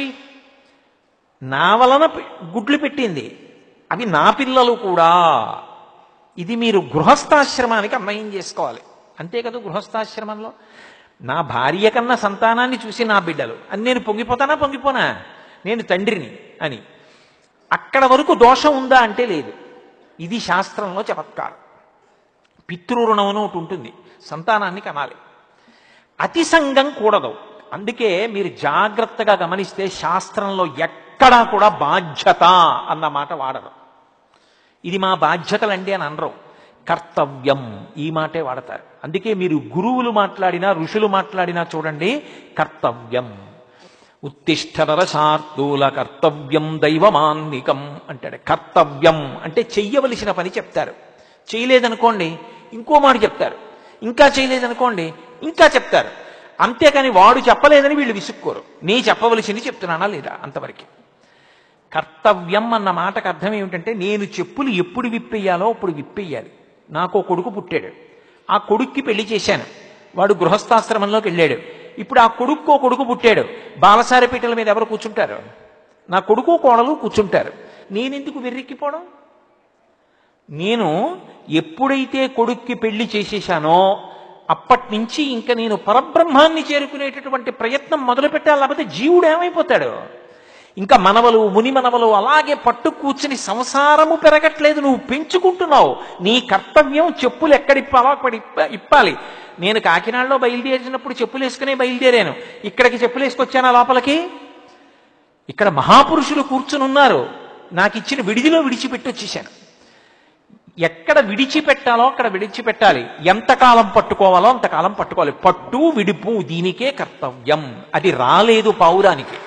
నా వలన గుడ్లు పెట్టింది, అవి నా పిల్లలు కూడా. ఇది మీరు గృహస్థాశ్రమానికి అన్వయం చేసుకోవాలి. అంతే కదా, గృహస్థాశ్రమంలో నా భార్య కన్నా సంతానాన్ని చూసి నా బిడ్డలు అని నేను పొంగిపోతానా? పొంగిపోనా? నేను తండ్రిని అని. అక్కడ వరకు దోషం ఉందా అంటే లేదు. ఇది శాస్త్రంలో చమత్కారం. పితృరుణం అని ఒకటి ఉంటుంది, సంతానాన్ని కనాలి. అతి సంగం కూడదు. అందుకే మీరు జాగ్రత్తగా గమనిస్తే శాస్త్రంలో ఎక్కడా కూడా బాధ్యత అన్న మాట వాడరు. ఇది మా బాధ్యతలండి అని అనరు, కర్తవ్యం ఈ మాటే వాడతారు. అందుకే మీరు గురువులు మాట్లాడినా ఋషులు మాట్లాడినా చూడండి, కర్తవ్యం. ఉత్తిష్ట నరశార్దూల కర్తవ్యం దైవమాన్నికం అంటాడు. కర్తవ్యం అంటే చెయ్యవలసిన పని చెప్తారు. చేయలేదనుకోండి ఇంకో మాట చెప్తారు, ఇంకా చేయలేదనుకోండి ఇంకా చెప్తారు. అంతేకాని వాడు చెప్పలేదని వీళ్ళు విసుక్కోరు. నీ చెప్పవలసింది చెప్తున్నానా లేదా, అంతవరకు. కర్తవ్యం అన్న మాటకు అర్థం ఏమిటంటే నేను చెప్పులు ఎప్పుడు విప్పేయాలో అప్పుడు విప్పేయాలి. నాకు కొడుకు పుట్టాడు, ఆ కొడుక్కి పెళ్లి చేశాను, వాడు గృహస్థాశ్రమంలోకి వెళ్ళాడు. ఇప్పుడు ఆ కొడుక్కో కొడుకు పుట్టాడు, బాలసారి పీటల మీద ఎవరు కూర్చుంటారు? నా కొడుకు కోడలు కూర్చుంటారు. నేనెందుకు వెర్రెక్కిపోవడం? నేను ఎప్పుడైతే కొడుక్కి పెళ్లి చేసేశానో అప్పటి నుంచి ఇంకా నేను పరబ్రహ్మాన్ని చేరుకునేటటువంటి ప్రయత్నం మొదలు పెట్టాలి. లేకపోతే జీవుడు ఏమైపోతాడు? ఇంకా మనవలు ముని మనవలు అలాగే పట్టు కూర్చుని సంసారము పెరగట్లేదు, నువ్వు పెంచుకుంటున్నావు. నీ కర్తవ్యం చెప్పులు ఎక్కడిప్పాలో అక్కడ ఇప్పాలి. నేను కాకినాడలో బయలుదేరినప్పుడు చెప్పులు వేసుకునే బయలుదేరాను. ఇక్కడికి చెప్పులు వేసుకొచ్చానా లోపలికి? ఇక్కడ మహాపురుషులు కూర్చుని ఉన్నారు, నాకు ఇచ్చిన విడిదిలో విడిచిపెట్టి వచ్చేసాను. ఎక్కడ విడిచిపెట్టాలో అక్కడ విడిచిపెట్టాలి. ఎంతకాలం పట్టుకోవాలో అంతకాలం పట్టుకోవాలి. పట్టు విడుపు దీనికే కర్తవ్యం. అది రాలేదు పావురానికి.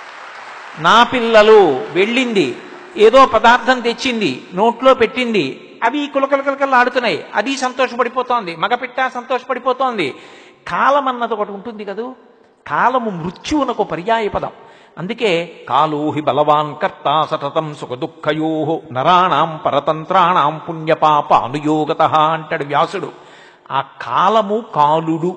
నా పిల్లలు వెళ్ళింది, ఏదో పదార్థం తెచ్చింది, నోట్లో పెట్టింది, అవి కులకలకలకలు ఆడుతున్నాయి, అది సంతోషపడిపోతోంది, మగపిట్ట సంతోషపడిపోతోంది. కాలం అన్నది ఒకటి ఉంటుంది కదూ. కాలము మృత్యువునకు పర్యాయ పదం. అందుకే కాలోహి బలవాన్ కర్త సతతం సుఖ దుఃఖయో నరాణం పరతంత్రాణం పుణ్యపాప అనుయోగత అంటాడు వ్యాసుడు. ఆ కాలము కాలుడు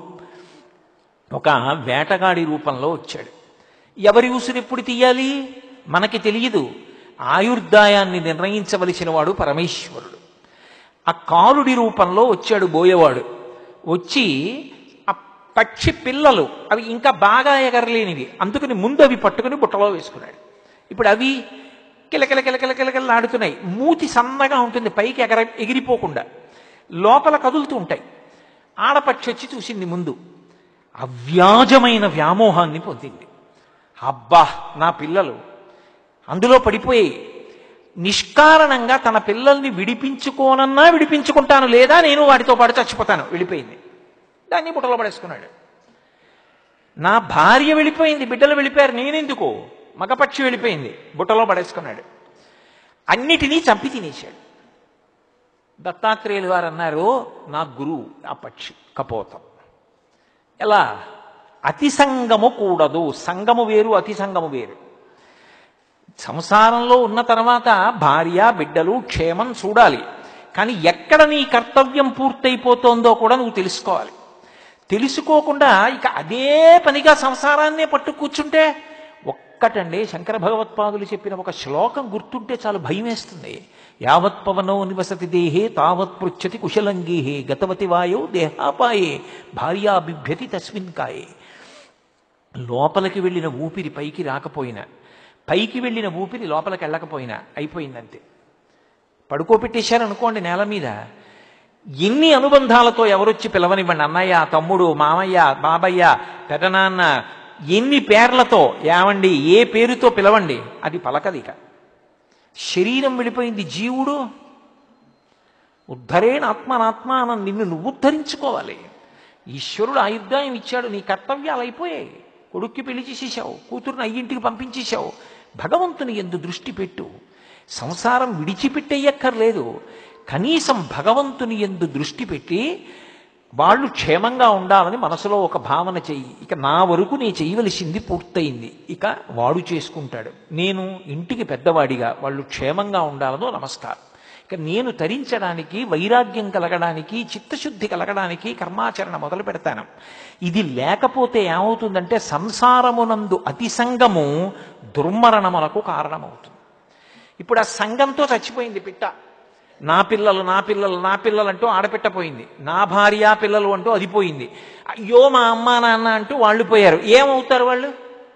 ఒక వేటగాడి రూపంలో వచ్చాడు. ఎవరి ఉసురెప్పుడు తీయాలి మనకి తెలియదు. ఆయుర్దాయాన్ని నిర్ణయించవలసిన వాడు పరమేశ్వరుడు. ఆ కాలుడి రూపంలో వచ్చాడు బోయేవాడు. వచ్చి ఆ పక్షి పిల్లలు అవి ఇంకా బాగా ఎగరలేనివి, అందుకని ముందు అవి పట్టుకుని బుట్టలో వేసుకున్నాడు. ఇప్పుడు అవి కిలకిల కిలకిల కిలకిల ఆడుతున్నాయి. మూతి సన్నగా ఉంటుంది, పైకి ఎగర ఎగిరిపోకుండా లోపల కదులుతూ ఉంటాయి. ఆడపక్షి వచ్చి చూసింది ముందు, అవ్యాజమైన వ్యామోహాన్ని పొందింది. అబ్బా నా పిల్లలు అందులో పడిపోయి నిష్కారణంగా తన పిల్లల్ని విడిపించుకోనన్నా విడిపించుకుంటాను, లేదా నేను వాటితో పాటు చచ్చిపోతాను. వెళ్ళిపోయింది. దాన్ని బుట్టలో పడేసుకున్నాడు. నా భార్య వెళ్ళిపోయింది, బిడ్డలు వెళ్ళిపోయారు, నేనెందుకు? మగపక్షి వెళ్ళిపోయింది, బుట్టలో పడేసుకున్నాడు. అన్నిటినీ చంపి తినేశాడు. దత్తాత్రేయులు వారు అన్నారు, నా గురువు ఆ పక్షి కపోతం. ఎలా? అతి సంగము కూడదు. సంగము వేరు, అతి సంగము వేరు. సంసారంలో ఉన్న తర్వాత భార్య బిడ్డలు క్షేమం చూడాలి. కానీ ఎక్కడ నీ కర్తవ్యం పూర్తయిపోతోందో కూడా నువ్వు తెలుసుకోవాలి. తెలుసుకోకుండా ఇక అదే పనిగా సంసారాన్నే పట్టు కూర్చుంటే, ఒక్కటండి శంకర భగవత్పాదులు చెప్పిన ఒక శ్లోకం గుర్తుంటే చాలు భయం వేస్తుంది. యావత్ పవనో నివసతి దేహే తావత్ పృచ్చతి కుశలంగీహే గతవతి వాయో దేహాపాయే భార్యా బిభ్యతి తస్మిన్ కాయే. లోపలికి వెళ్ళిన ఊపిరి పైకి రాకపోయినా, పైకి వెళ్ళిన ఊపిరి లోపలికి వెళ్ళకపోయినా అయిపోయిందంతే. పడుకోబెట్టేశారనుకోండి నేల మీద, ఎన్ని అనుబంధాలతో ఎవరొచ్చి పిలవనివ్వండి, అన్నయ్య, తమ్ముడు, మామయ్య, బాబయ్య, పెదనాన్న, ఎన్ని పేర్లతో ఏమండి, ఏ పేరుతో పిలవండి, అది పలకదిక. శరీరం వెళ్ళిపోయింది, జీవుడు ఉద్ధరేణ ఆత్మనాత్మానం, నిన్ను నువ్వు ఉద్ధరించుకోవాలి. ఈశ్వరుడు ఆయుర్దాయం ఇచ్చాడు, నీ కర్తవ్యాలు అయిపోయాయి. కొడుక్కి పెళ్లి చేసేసావు, కూతురుని అయ్యింటికి పంపించేశావు. భగవంతుని యందు దృష్టి పెట్టు. సంసారం విడిచిపెట్టేయక్కర్లేదు, కనీసం భగవంతుని యందు దృష్టి పెట్టి వాళ్ళు క్షేమంగా ఉండాలని మనసులో ఒక భావన చెయ్యి. ఇక నా వరకు నేను చేయవలసింది పూర్తయింది, ఇక వాడు చేసుకుంటాడు. నేను ఇంటికి పెద్దవాడిగా వాళ్ళు క్షేమంగా ఉండాలనో నమస్కారం. ఇక నేను తరించడానికి, వైరాగ్యం కలగడానికి, చిత్తశుద్ధి కలగడానికి కర్మాచరణ మొదలు పెడతాను. ఇది లేకపోతే ఏమవుతుందంటే సంసారమునందు అతి సంగము దుర్మరణములకు కారణమవుతుంది. ఇప్పుడు ఆ సంఘంతో చచ్చిపోయింది పిట్ట. నా పిల్లలు నా పిల్లలు నా పిల్లలు అంటూ ఆడపిట్టపోయింది, నా భార్య పిల్లలు అంటూ అది పోయింది. అయ్యో మా అమ్మ నాన్న అంటూ వాళ్ళు పోయారు. ఏమవుతారు వాళ్ళు?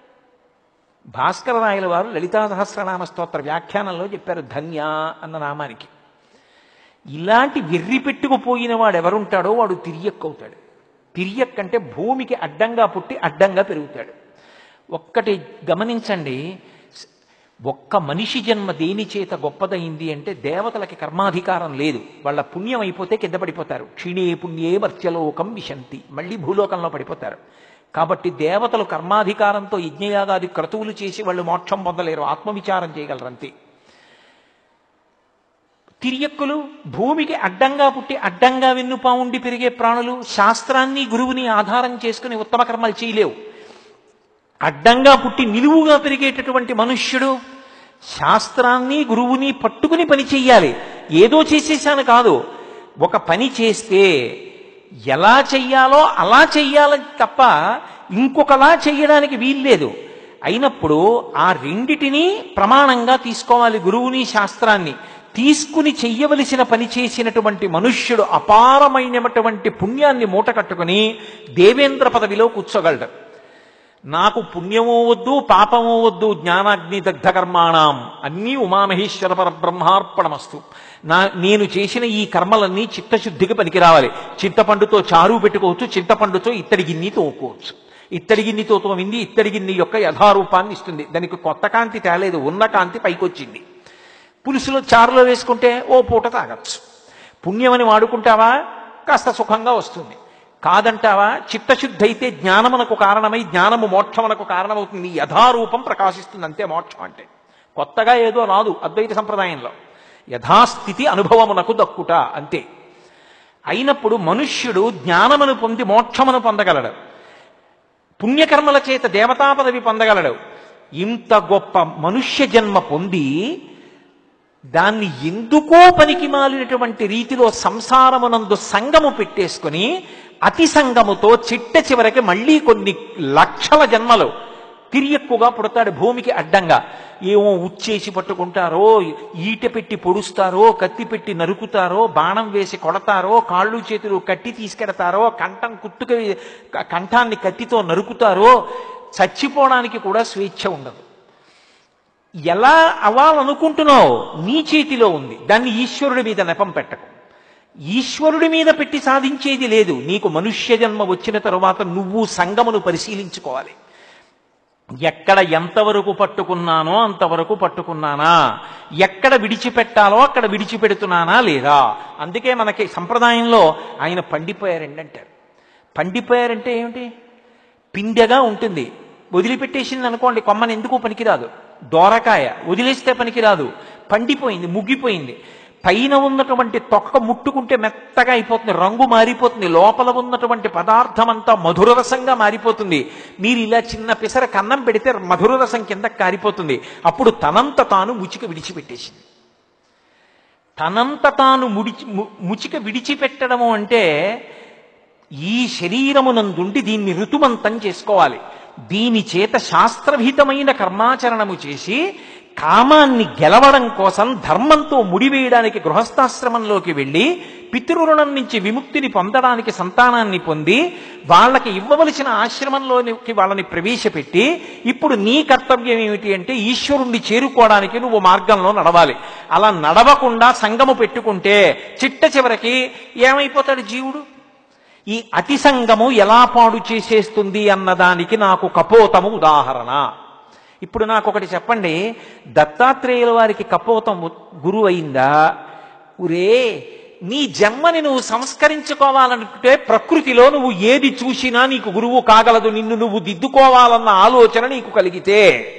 భాస్కర రాయల వారు లలితా సహస్రనామ స్తోత్ర వ్యాఖ్యానంలో చెప్పారు ధన్య అన్న నామానికి. ఇలాంటి వెర్రి పెట్టుకుపోయిన వాడు ఎవరుంటాడో వాడు తిరియక్కవుతాడు. తిరియక్ అంటే భూమికి అడ్డంగా పుట్టి అడ్డంగా పెరుగుతాడు. ఒక్కటి గమనించండి, ఒక్క మనిషి జన్మ దేని చేత గొప్పదైంది అంటే దేవతలకి కర్మాధికారం లేదు. వాళ్ళ పుణ్యం అయిపోతే కింద పడిపోతారు. క్షీణే పుణ్యే మర్త్యలోకం విశంతి, మళ్ళీ భూలోకంలో పడిపోతారు. కాబట్టి దేవతలు కర్మాధికారంతో యజ్ఞయాగాది క్రతువులు చేసి వాళ్ళు మోక్షం పొందలేరు, ఆత్మవిచారం చేయగలరు అంతే. తిరియక్కులు భూమికి అడ్డంగా పుట్టి అడ్డంగా వెన్నుపా ఉండి పెరిగే ప్రాణులు శాస్త్రాన్ని గురువుని ఆధారం చేసుకుని ఉత్తమ కర్మలు చేయలేవు. అడ్డంగా పుట్టి నిలువుగా పెరిగేటటువంటి మనుష్యుడు శాస్త్రాన్ని గురువుని పట్టుకుని పని చెయ్యాలి. ఏదో చేసేసాను కాదు, ఒక పని చేస్తే ఎలా చెయ్యాలో అలా చెయ్యాలని తప్ప ఇంకొకలా చెయ్యడానికి వీల్లేదు. అయినప్పుడు ఆ రెండిటినీ ప్రమాణంగా తీసుకోవాలి, గురువుని శాస్త్రాన్ని. తీసుకుని చెయ్యవలసిన పని చేసినటువంటి మనుష్యుడు అపారమైనటువంటి పుణ్యాన్ని మూట కట్టుకుని దేవేంద్ర పదవిలో కూర్చోగలడు. నాకు పుణ్యమో వద్దు, పాపమో వద్దు, జ్ఞానాగ్ని దగ్ధ కర్మాణం అన్నీ ఉమామహేశ్వర పరబ్రహ్మార్పణమస్తు. నా నేను చేసిన ఈ కర్మలన్నీ చిత్తశుద్ధికి పనికిరావాలి. చింతపండుతో చారు పెట్టుకోవచ్చు, చింతపండుతో ఇత్తడి గిన్నె తోముకోవచ్చు. ఇత్తడి గిన్నెతో తోమింది ఇత్తడి గిన్నె యొక్క యథారూపాన్ని ఇస్తుంది. దానికి కొత్త కాంతి తేలేదు, ఉన్న కాంతి పైకొచ్చింది. పులుసులో చారులో వేసుకుంటే ఓ పూట తాగచ్చు. పుణ్యమని వాడుకుంటావా కాస్త సుఖంగా వస్తుంది, కాదంటావా చిత్తశుద్ధి అయితే జ్ఞానమునకు కారణమై జ్ఞానము మోక్షమునకు కారణమవుతుంది, యథారూపం ప్రకాశిస్తుంది, అంతే మోక్షం అంటే. కొత్తగా ఏదో రాదు అద్వైత సంప్రదాయంలో, యథాస్థితి అనుభవమునకు దక్కుట అంతే. అయినప్పుడు మనుష్యుడు జ్ఞానమును పొంది మోక్షమును పొందగలడు, పుణ్యకర్మల చేత దేవతా పదవి పొందగలడు. ఇంత గొప్ప మనుష్య జన్మ పొంది దాన్ని ఎందుకో పనికి మాలినటువంటి రీతిలో సంసారమునందు సంగము పెట్టేసుకుని అతి సంగముతో చిట్ట చివరికి మళ్ళీ కొన్ని లక్షల జన్మలు తిరియక్కుగా పుడతాడు భూమికి అడ్డంగా. ఏమో ఉచ్చేసి పట్టుకుంటారో, ఈట పెట్టి పొడుస్తారో, కత్తి పెట్టి నరుకుతారో, బాణం వేసి కొడతారో, కాళ్ళు చేతులు కట్టి తీసుకెడతారో, కంఠం కుట్టుక కంఠాన్ని కత్తితో నరుకుతారో, చచ్చిపోవడానికి కూడా స్వేచ్ఛ ఉండదు. ఎలా అవ్వాలనుకుంటున్నావు నీ చేతిలో ఉంది, దాన్ని ఈశ్వరుడి మీద నెపం పెట్టకు. ఈశ్వరుడి మీద పెట్టి సాధించేది లేదు. నీకు మనుష్య జన్మ వచ్చిన తరువాత నువ్వు సంగమును పరిశీలించుకోవాలి. ఎక్కడ ఎంతవరకు పట్టుకున్నానో అంతవరకు పట్టుకున్నానా, ఎక్కడ విడిచిపెట్టాలో అక్కడ విడిచిపెడుతున్నానా లేదా. అందుకే మనకి సంప్రదాయంలో ఆయన పండిపోయారండి అంటారు. పండిపోయారంటే ఏమిటి? పిండెగా ఉంటుంది, వదిలిపెట్టేసింది అనుకోండి కొమ్మని ఎందుకు పనికిరాదు. దోరకాయ వదిలేస్తే పనికిరాదు, పండిపోయింది, ముగ్గిపోయింది. పైన ఉన్నటువంటి తొక్క ముట్టుకుంటే మెత్తగా అయిపోతుంది, రంగు మారిపోతుంది, లోపల ఉన్నటువంటి పదార్థం అంతా మధుర రసంగా మారిపోతుంది. మీరు ఇలా చిన్న పిసర కన్నం పెడితే మధుర రసం కింద కారిపోతుంది. అప్పుడు తనంత తాను ముచిక విడిచిపెట్టేసింది. తనంత తాను ముడిచి ముచిక విడిచిపెట్టడము అంటే ఈ శరీరమునందుండి దీన్ని ఋతుమంతం చేసుకోవాలి. దీని చేత శాస్త్రవిహితమైన కర్మాచరణము చేసి కామాన్ని గెలవడం కోసం ధర్మంతో ముడివేయడానికి గృహస్థాశ్రమంలోకి వెళ్ళి పితృరుణం నుంచి విముక్తిని పొందడానికి సంతానాన్ని పొంది వాళ్ళకి ఇవ్వవలసిన ఆశ్రమంలోకి వాళ్ళని ప్రవేశపెట్టి ఇప్పుడు నీ కర్తవ్యం ఏమిటి అంటే ఈశ్వరుణ్ణి చేరుకోవడానికి నువ్వు మార్గంలో నడవాలి. అలా నడవకుండా సంగము పెట్టుకుంటే చిట్ట చివరికి ఏమైపోతాడు జీవుడు? ఈ అతి సంగము ఎలా పాడు చేసేస్తుంది అన్నదానికి నాకు కపోతము ఉదాహరణ. ఇప్పుడు నాకు ఒకటి చెప్పండి, దత్తాత్రేయుల వారికి కపోతం గురువు అయిందా? ఉరే, నీ జన్మని నువ్వు సంస్కరించుకోవాలనుకుంటే ప్రకృతిలో నువ్వు ఏది చూసినా నీకు గురువు కాగలదు. నిన్ను నువ్వు దిద్దుకోవాలన్న ఆలోచన నీకు కలిగితే,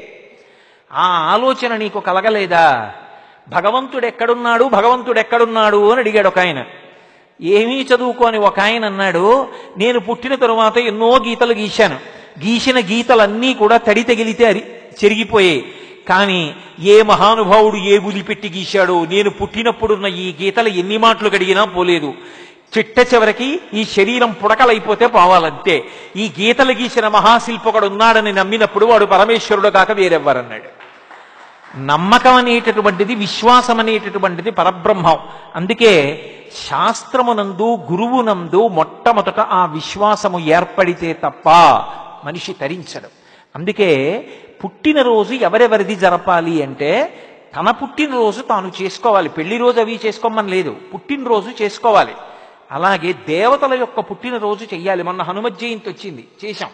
ఆ ఆలోచన నీకు కలగలేదా? భగవంతుడు ఎక్కడున్నాడు, భగవంతుడు ఎక్కడున్నాడు అని అడిగాడు ఒక ఆయన. ఏమీ చదువుకోని ఒక ఆయన అన్నాడు, నేను పుట్టిన తరువాత ఎన్నో గీతలు గీశాను, గీసిన గీతలన్నీ కూడా తడి తగిలితే అరి చెరిగిపోయాయి. కానీ ఏ మహానుభావుడు ఏ గులి పెట్టి గీశాడో, నేను పుట్టినప్పుడున్న ఈ గీతలు ఎన్ని మాటలు కడిగినా పోలేదు. చిట్ట చివరికి ఈ శరీరం పుడకలైపోతే పోవాలంతే. ఈ గీతలు గీసిన మహాశిల్పకుడు ఉన్నాడని నమ్మినప్పుడు వాడు పరమేశ్వరుడు కాక వేరెవ్వరన్నాడు. నమ్మకం అనేటటువంటిది, విశ్వాసం అనేటటువంటిది పరబ్రహ్మం. అందుకే శాస్త్రమునందు గురువునందు మొట్టమొదట ఆ విశ్వాసము ఏర్పడితే తప్ప మనిషి తరించడు. అందుకే పుట్టినరోజు ఎవరెవరిది జరపాలి అంటే తన పుట్టినరోజు తాను చేసుకోవాలి. పెళ్లి రోజు అవి చేసుకోమని లేదు, పుట్టినరోజు చేసుకోవాలి. అలాగే దేవతల యొక్క పుట్టినరోజు చెయ్యాలి. మొన్న హనుమత్ జయంతి వచ్చింది, చేశాం.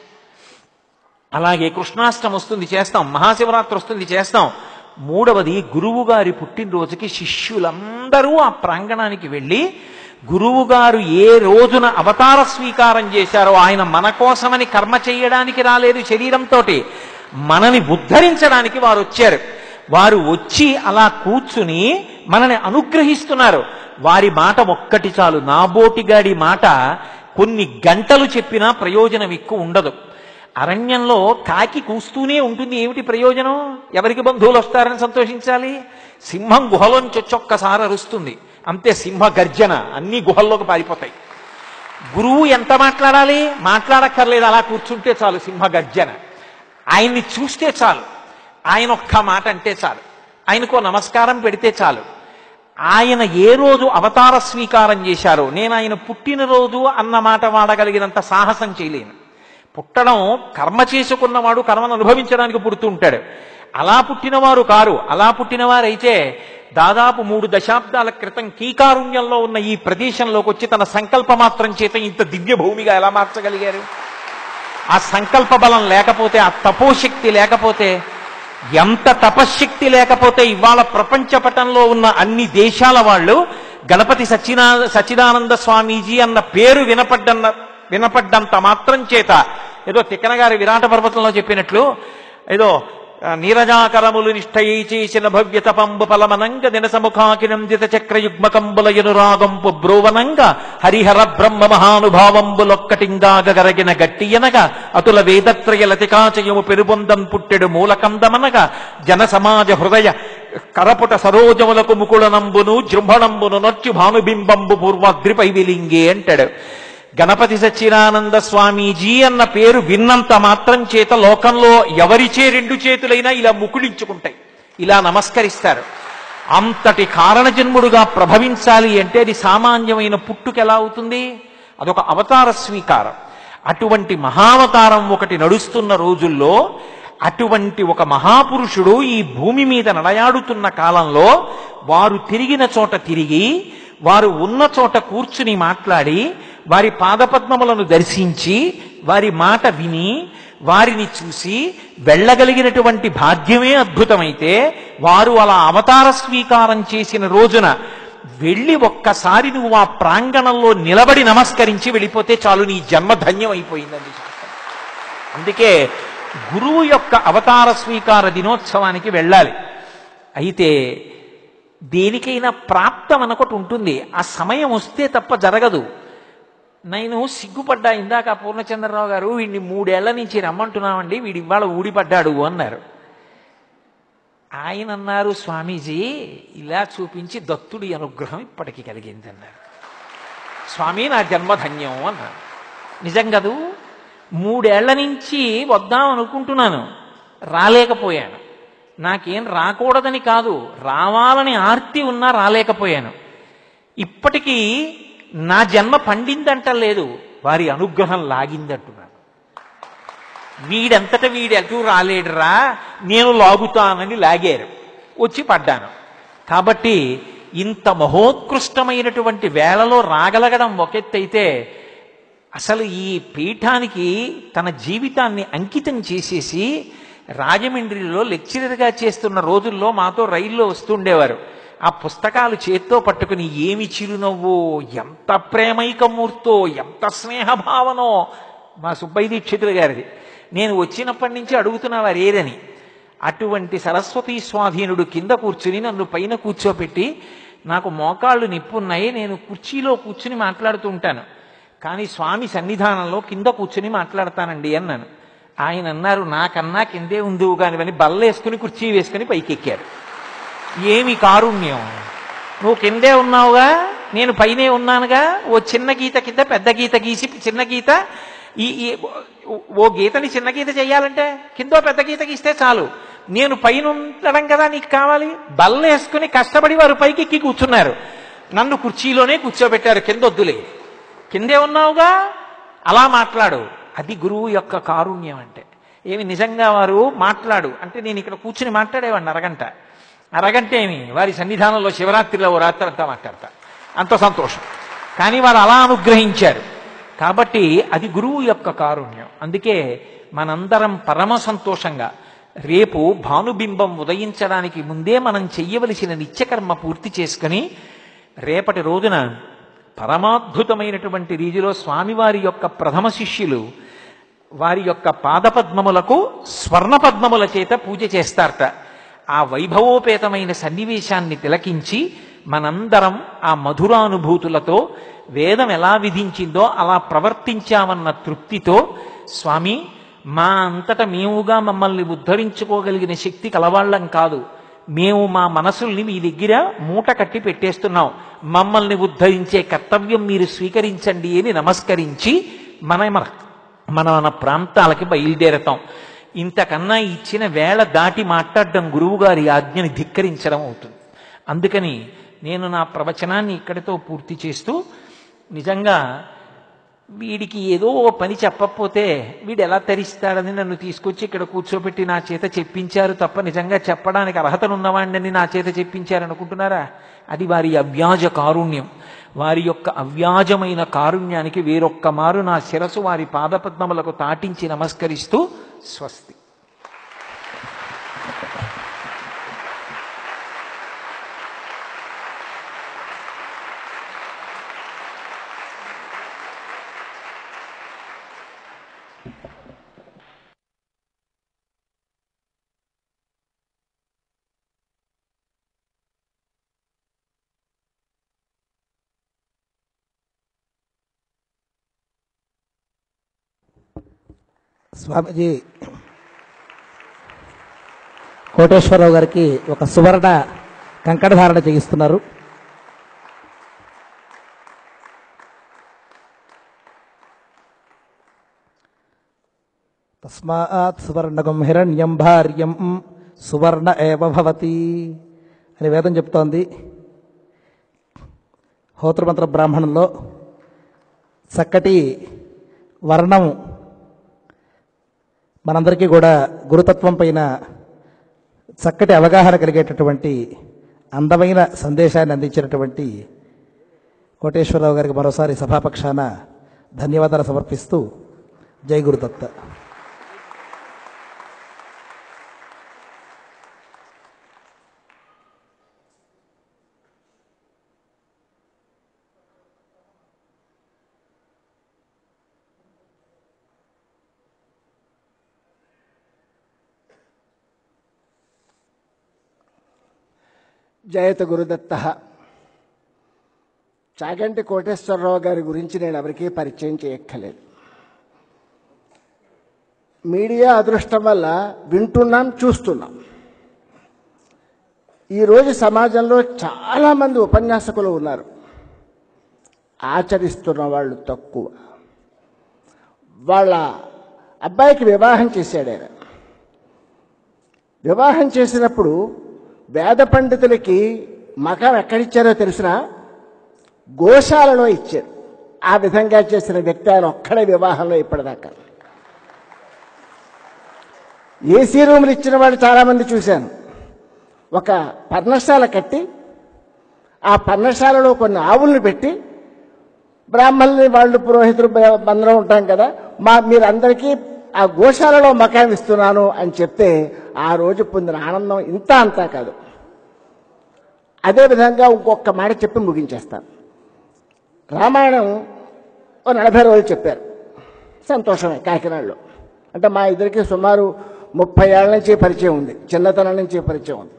అలాగే కృష్ణాష్టమి వస్తుంది, చేస్తాం. మహాశివరాత్రి వస్తుంది, చేస్తాం. మూడవది గురువు గారి పుట్టినరోజుకి శిష్యులందరూ ఆ ప్రాంగణానికి వెళ్ళి గురువుగారు ఏ రోజున అవతార స్వీకారం చేశారో, ఆయన మన కోసమని కర్మ చేయడానికి రాలేదు శరీరంతో, మనని ఉద్ధరించడానికి వారు వచ్చారు. వారు వచ్చి అలా కూర్చుని మనని అనుగ్రహిస్తున్నారు. వారి మాట ఒక్కటి చాలు. నాబోటిగాడి మాట కొన్ని గంటలు చెప్పినా ప్రయోజనం ఎక్కువ ఉండదు. అరణ్యంలో కాకి కూస్తూనే ఉంటుంది, ఏమిటి ప్రయోజనం? ఎవరికి బంధువులు వస్తారని సంతోషించాలి? సింహం గుహలోంచి వచ్చొక్కసారి అరుస్తుంది, అంతే. సింహ గర్జన, అన్ని గుహల్లోకి పారిపోతాయి. గురువు ఎంత మాట్లాడాలి? మాట్లాడక్కర్లేదు, అలా కూర్చుంటే చాలు. సింహ గర్జన. ఆయన్ని చూస్తే చాలు, ఆయన ఒక్క మాట అంటే చాలు, ఆయనకో నమస్కారం పెడితే చాలు. ఆయన ఏ రోజు అవతార స్వీకారం చేశారో, నేను ఆయన పుట్టినరోజు అన్న మాట వాడగలిగినంత సాహసం చేయలేను. పుట్టడం కర్మ చేసుకున్నవాడు కర్మను అనుభవించడానికి పుడుతూ ఉంటాడు. అలా పుట్టినవారు కారు. అలా పుట్టినవారైతే దాదాపు మూడు దశాబ్దాల క్రితం కీకారుణ్యంలో ఉన్న ఈ ప్రదేశంలోకి వచ్చి తన సంకల్ప మాత్రం చేత ఇంత దివ్య భూమిగా ఎలా మార్చగలిగారు? ఆ సంకల్ప బలం లేకపోతే, ఆ తపోశక్తి లేకపోతే, ఎంత తపశ్శక్తి లేకపోతే ఇవాళ ప్రపంచ పటంలో ఉన్న అన్ని దేశాల వాళ్ళు గణపతి సచ్చినా సచ్చిదానంద స్వామీజీ అన్న పేరు వినపడ్డన్న వినపడ్డంత మాత్రం చేత ఏదో తిక్కన గారి విరాట పర్వతంలో చెప్పినట్లు ఏదో నీరజాకరములు నిష్ఠయి చేసిన భవ్య తపంబు ఫలమనంగ దినసముఖాకినందిత చక్రయుగ్మకంబులయనురాగంపు బ్రోవనంగ హరిహర బ్రహ్మ మహానుభావంబులొక్కటింగాగరగిన గట్టియనగా అతుల వేదత్రయ లతికాచయము పెరుబొందం పుట్టెడు మూలకందమనగా జన సమాజ హృదయ కరపుట సరోజములకు ముకుళనంబును జృంభణంబును నొచ్చు భానుబింబంబు పూర్వాద్రిపై విలింగే అంటాడు. గణపతి సచ్చిదానంద స్వామీజీ అన్న పేరు విన్నంత మాత్రం చేత లోకంలో ఎవరిచే రెండు చేతులైనా ఇలా ముకుళించుకుంటాయి, ఇలా నమస్కరిస్తారు. అంతటి కారణజన్ముడుగా ప్రభవించాలి అంటే అది సామాన్యమైన పుట్టుకెలా అవుతుంది? అదొక అవతార స్వీకారం. అటువంటి మహావతారం ఒకటి నడుస్తున్న రోజుల్లో అటువంటి ఒక మహాపురుషుడు ఈ భూమి మీద నడయాడుతున్న కాలంలో వారు తిరిగిన చోట తిరిగి, వారు ఉన్న చోట కూర్చుని మాట్లాడి, వారి పాదపద్మములను దర్శించి, వారి మాట విని, వారిని చూసి వెళ్ళగలిగినటువంటి భాగ్యమే అద్భుతమైతే, వారు అలా అవతార స్వీకారం చేసిన రోజున వెళ్ళి ఒక్కసారి నువ్వు ఆ ప్రాంగణంలో నిలబడి నమస్కరించి వెళ్ళిపోతే చాలు, నీ జన్మ ధన్యం అయిపోయిందండి. అందుకే గురువు యొక్క అవతార స్వీకార దినోత్సవానికి వెళ్ళాలి. అయితే దేనికైనా ప్రాప్తం అనొకటి ఉంటుంది, ఆ సమయం వస్తే తప్ప జరగదు. నేను సిగ్గుపడ్డా ఇందాక పూర్ణచంద్రరావు గారు వీడిని మూడేళ్ల నుంచి రమ్మంటున్నామండి, వీడి ఇవాళ ఊడిపడ్డాడు అన్నారు. ఆయన అన్నారు, స్వామీజీ ఇలా చూపించి దత్తుడి అనుగ్రహం ఇప్పటికీ కలిగింది అన్నారు. స్వామి నా జన్మధన్యం అన్నారు. నిజం కదూ, మూడేళ్ల నుంచి వద్దాం అనుకుంటున్నాను, రాలేకపోయాను. నాకేం రాకూడదని కాదు, రావాలని ఆర్తి ఉన్నా రాలేకపోయాను. ఇప్పటికీ నా జన్మ పండిందంటలేదు, వారి అనుగ్రహం లాగిందంటున్నాను. వీడంతట వీడెటూ రాలేడురా, నేను లాగుతానని లాగారు, వచ్చి పడ్డాను. కాబట్టి ఇంత మహోత్కృష్టమైనటువంటి వేళలో రాగలగడం ఒకెత్తైతే, అసలు ఈ పీఠానికి తన జీవితాన్ని అంకితం చేసేసి రాజమండ్రిలో లెక్చరర్గా చేస్తున్న రోజుల్లో మాతో రైల్లో వస్తుండేవారు. ఆ పుస్తకాలు చేత్తో పట్టుకుని ఏమి చిరునవ్వు, ఎంత ప్రేమైకమూర్తో, ఎంత స్నేహభావనో మా సుబ్బయ్య దీక్షితులు గారిది. నేను వచ్చినప్పటి నుంచి అడుగుతున్నవారు ఏదని. అటువంటి సరస్వతీ స్వాధీనుడు కింద కూర్చుని నన్ను పైన కూర్చోపెట్టి, నాకు మోకాళ్ళు నిప్పున్నాయి, నేను కుర్చీలో కూర్చుని మాట్లాడుతూ ఉంటాను, కానీ స్వామి సన్నిధానంలో కింద కూర్చుని మాట్లాడతానండి అన్నాను. ఆయన అన్నారు, నాకన్నా కిందే ఉందివు కానివని బల్లేసుకుని కుర్చీ వేసుకుని పైకెక్కారు. ఏమి కారుణ్యం! నువ్వు కిందే ఉన్నావుగా, నేను పైనే ఉన్నానుగా, ఓ చిన్న గీత కింద పెద్ద గీత గీసి, చిన్న గీత ఈ ఓ గీతని చిన్న గీత చెయ్యాలంటే కిందో పెద్ద గీత గీస్తే చాలు, నేను పైన ఉండడం కదా నీకు కావాలి. బల్లేసుకుని కష్టపడి వారు పైకెక్కి కూర్చున్నారు, నన్ను కుర్చీలోనే కూర్చోబెట్టారు, కింద వద్దులే, కిందే ఉన్నావుగా అలా మాట్లాడు. అది గురువు యొక్క కారుణ్యం అంటే. ఏమి నిజంగా వారు మాట్లాడు అంటే నేను ఇక్కడ కూర్చుని మాట్లాడేవాడిని అరగంట, అరగంట ఏమి వారి సన్నిధానంలో శివరాత్రిలో ఓ రాత్రి అంతా మాట్లాడతా, అంత సంతోషం. కానీ వారు అలా అనుగ్రహించారు కాబట్టి అది గురువు యొక్క కారుణ్యం. అందుకే మనందరం పరమ సంతోషంగా రేపు భానుబింబం ఉదయించడానికి ముందే మనం చెయ్యవలసిన నిత్యకర్మ పూర్తి చేసుకుని రేపటి రోజున పరమాద్భుతమైనటువంటి రీతిలో స్వామివారి యొక్క ప్రథమ శిష్యులు వారి యొక్క పాదపద్మములకు స్వర్ణపద్మముల చేత పూజ చేస్తారట. ఆ వైభవోపేతమైన సన్నివేశాన్ని తిలకించి మనందరం ఆ మధురానుభూతులతో వేదం ఎలా విధించిందో అలా ప్రవర్తించామన్న తృప్తితో, స్వామి మా అంతట మేముగా మమ్మల్ని ఉద్ధరించుకోగలిగిన శక్తి కలవాళ్ళం కాదు, మేము మా మనసుల్ని మీ దగ్గర మూట కట్టి పెట్టేస్తున్నాం, మమ్మల్ని ఉద్ధరించే కర్తవ్యం మీరు స్వీకరించండి అని నమస్కరించి మన మన మన ప్రాంతాలకి బయలుదేరతాం. ఇంతకన్నా ఇచ్చిన వేళ దాటి మాట్లాడడం గురువుగారి ఆజ్ఞని ధిక్కరించడం అవుతుంది. అందుకని నేను నా ప్రవచనాన్ని ఇక్కడితో పూర్తి చేస్తూ, నిజంగా వీడికి ఏదో పని చెప్పకపోతే వీడు ఎలా తరిస్తాడని నన్ను తీసుకొచ్చి ఇక్కడ కూర్చోబెట్టి నా చేత చెప్పించారు తప్ప నిజంగా చెప్పడానికి అర్హతనున్నవాడిని నా చేత చెప్పించారనుకుంటున్నారా? అది వారి అవ్యాజ కారుణ్యం. వారి యొక్క అవ్యాజమైన కారుణ్యానికి వేరొక్క మారు నా శిరసు వారి పాదపద్మములకు తాటించి నమస్కరిస్తూ స్వస్తి. స్వామీజీ కోటేశ్వరరావు గారికి ఒక సువర్ణ కంకణధారణ చేయిస్తున్నారు. తస్మాత్ సువర్ణకం హిరణ్యం భార్యం సువర్ణ ఏవ భవతి అని వేదం చెప్తోంది. హోత్రమంత్ర బ్రాహ్మణంలో చక్కటి వర్ణం మనందరికీ కూడా గురుతత్వం పైన చక్కటి అవగాహన కలిగేటటువంటి అందమైన సందేశాన్ని అందించినటువంటి కోటేశ్వరరావు గారికి మరోసారి సభాపక్షాన ధన్యవాదాలు సమర్పిస్తూ జై గురుదత్త. జయత గురుదత్త. చాగంటి కోటేశ్వరరావు గారి గురించి నేను ఎవరికీ పరిచయం చేయక్కర్లేదు. మీడియా అదృష్టం వల్ల వింటున్నాం, చూస్తున్నాం. ఈరోజు సమాజంలో చాలామంది ఉపన్యాసకులు ఉన్నారు, ఆచరిస్తున్న వాళ్ళు తక్కువ. వాళ్ళ అబ్బాయికి వివాహం చేశాడు. ఆయన వివాహం చేసినప్పుడు వేద పండితులకి మకం ఎక్కడిచ్చారో తెలిసిన గోశాలలో ఇచ్చారు. ఆ విధంగా చేసిన వ్యక్తి ఆయన ఒక్కడే వివాహంలో ఇప్పటిదాకా. ఏసీ రూములు ఇచ్చిన వాళ్ళు చాలామంది చూశాను. ఒక పర్ణశాల కట్టి ఆ పర్ణశాలలో కొన్ని ఆవుల్ని పెట్టి బ్రాహ్మణుల్ని వాళ్ళు పురోహితులు అందరం ఉంటాం కదా, మా మీరందరికీ ఆ గోశాలలో మకాం ఇస్తున్నాను అని చెప్తే ఆ రోజు పొందిన ఆనందం ఇంత అంతా కాదు. అదేవిధంగా ఇంకొక మాట చెప్పి ముగించేస్తాను. రామాయణం ఓ నలభై రోజులు చెప్పారు, సంతోషమే. కాకినాడలో అంటే మా ఇద్దరికి సుమారు ముప్పై ఏళ్ళ నుంచి పరిచయం ఉంది, చిన్నతనం నుంచి పరిచయం ఉంది.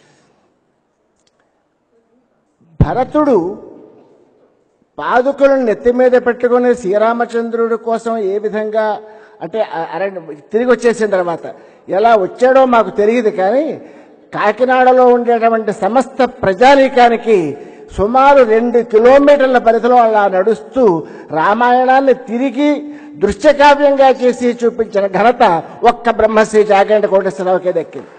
భరతుడు పాదుకలను నెత్తి మీద పెట్టుకుని శ్రీరామచంద్రుడి కోసం ఏ విధంగా అంటే అరణ్య తిరిగి వచ్చేసిన తర్వాత ఎలా వచ్చాడో మాకు తెలియదు, కానీ కాకినాడలో ఉండేటువంటి సమస్త ప్రజానీకానికి సుమారు రెండు కిలోమీటర్ల పరిధిలో అలా నడుస్తూ రామాయణాన్ని తిరిగి దృశ్యకావ్యంగా చేసి చూపించిన ఘనత ఒక్క బ్రహ్మశ్రీ చాగంటి కోటేశ్వరరావుకే దక్కింది.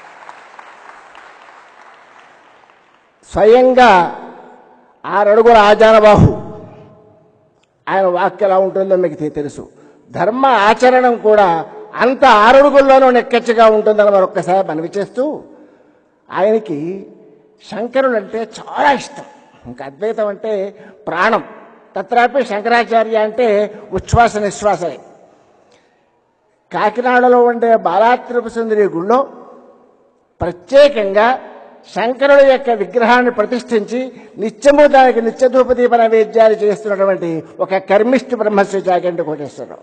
స్వయంగా ఆరడుగుల ఆజానబాహు. ఆయన వాక్యం ఎలా ఉంటుందో మీకు తెలుసు. ధర్మ ఆచరణం కూడా అంత ఆరడుగుల్లోనూ నెక్కచ్చిగా ఉంటుందని మరొక్కసారి మనవి చేస్తూ, ఆయనకి శంకరుడు అంటే చాలా ఇష్టం. ఇంకా అద్వైతం అంటే ప్రాణం. తత్రాపి శంకరాచార్య అంటే ఉచ్ఛ్వాస నిశ్వాసలే. కాకినాడలో ఉండే బాలాత్రిపుర సుందరి గుళ్ళో ప్రత్యేకంగా శంకరుడు యొక్క విగ్రహాన్ని ప్రతిష్ఠించి నిత్యము దానికి నిత్యధూపదీప నైవేద్యాలు చేస్తున్నటువంటి ఒక కర్మిష్టి బ్రహ్మశ్రీ చాగంటి కోటేశ్వరరావు.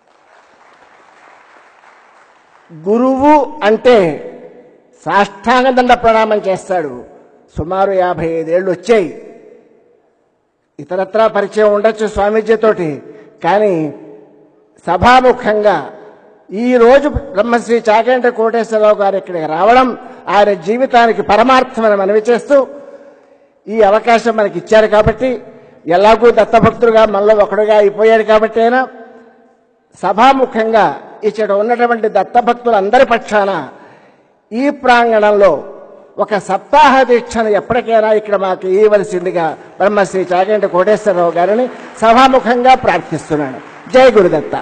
గురువు అంటే సాష్టాంగదండ ప్రణామం చేస్తాడు. సుమారు యాభై ఐదేళ్ళు వచ్చాయి. ఇతరత్రా పరిచయం ఉండొచ్చు స్వామీజీతోటి, కానీ సభాముఖంగా ఈరోజు బ్రహ్మశ్రీ చాగంటి కోటేశ్వరరావు గారు ఇక్కడికి రావడం ఆయన జీవితానికి పరమార్థమని మనవి చేస్తూ, ఈ అవకాశం మనకి ఇచ్చారు కాబట్టి, ఎలాగూ దత్తభక్తుడుగా మనలో ఒకడుగా అయిపోయాడు కాబట్టి అయినా సభాముఖంగా ఇక్కడ ఉన్నటువంటి దత్తభక్తులందరి పక్షాన ఈ ప్రాంగణంలో ఒక సప్తాహ దీక్షను ఎప్పటికైనా ఇక్కడ మాకు ఇవ్వవలసిందిగా బ్రహ్మశ్రీ చాగంటి కోటేశ్వరరావు గారిని సభాముఖంగా ప్రార్థిస్తున్నాను. జై గురుదత్త.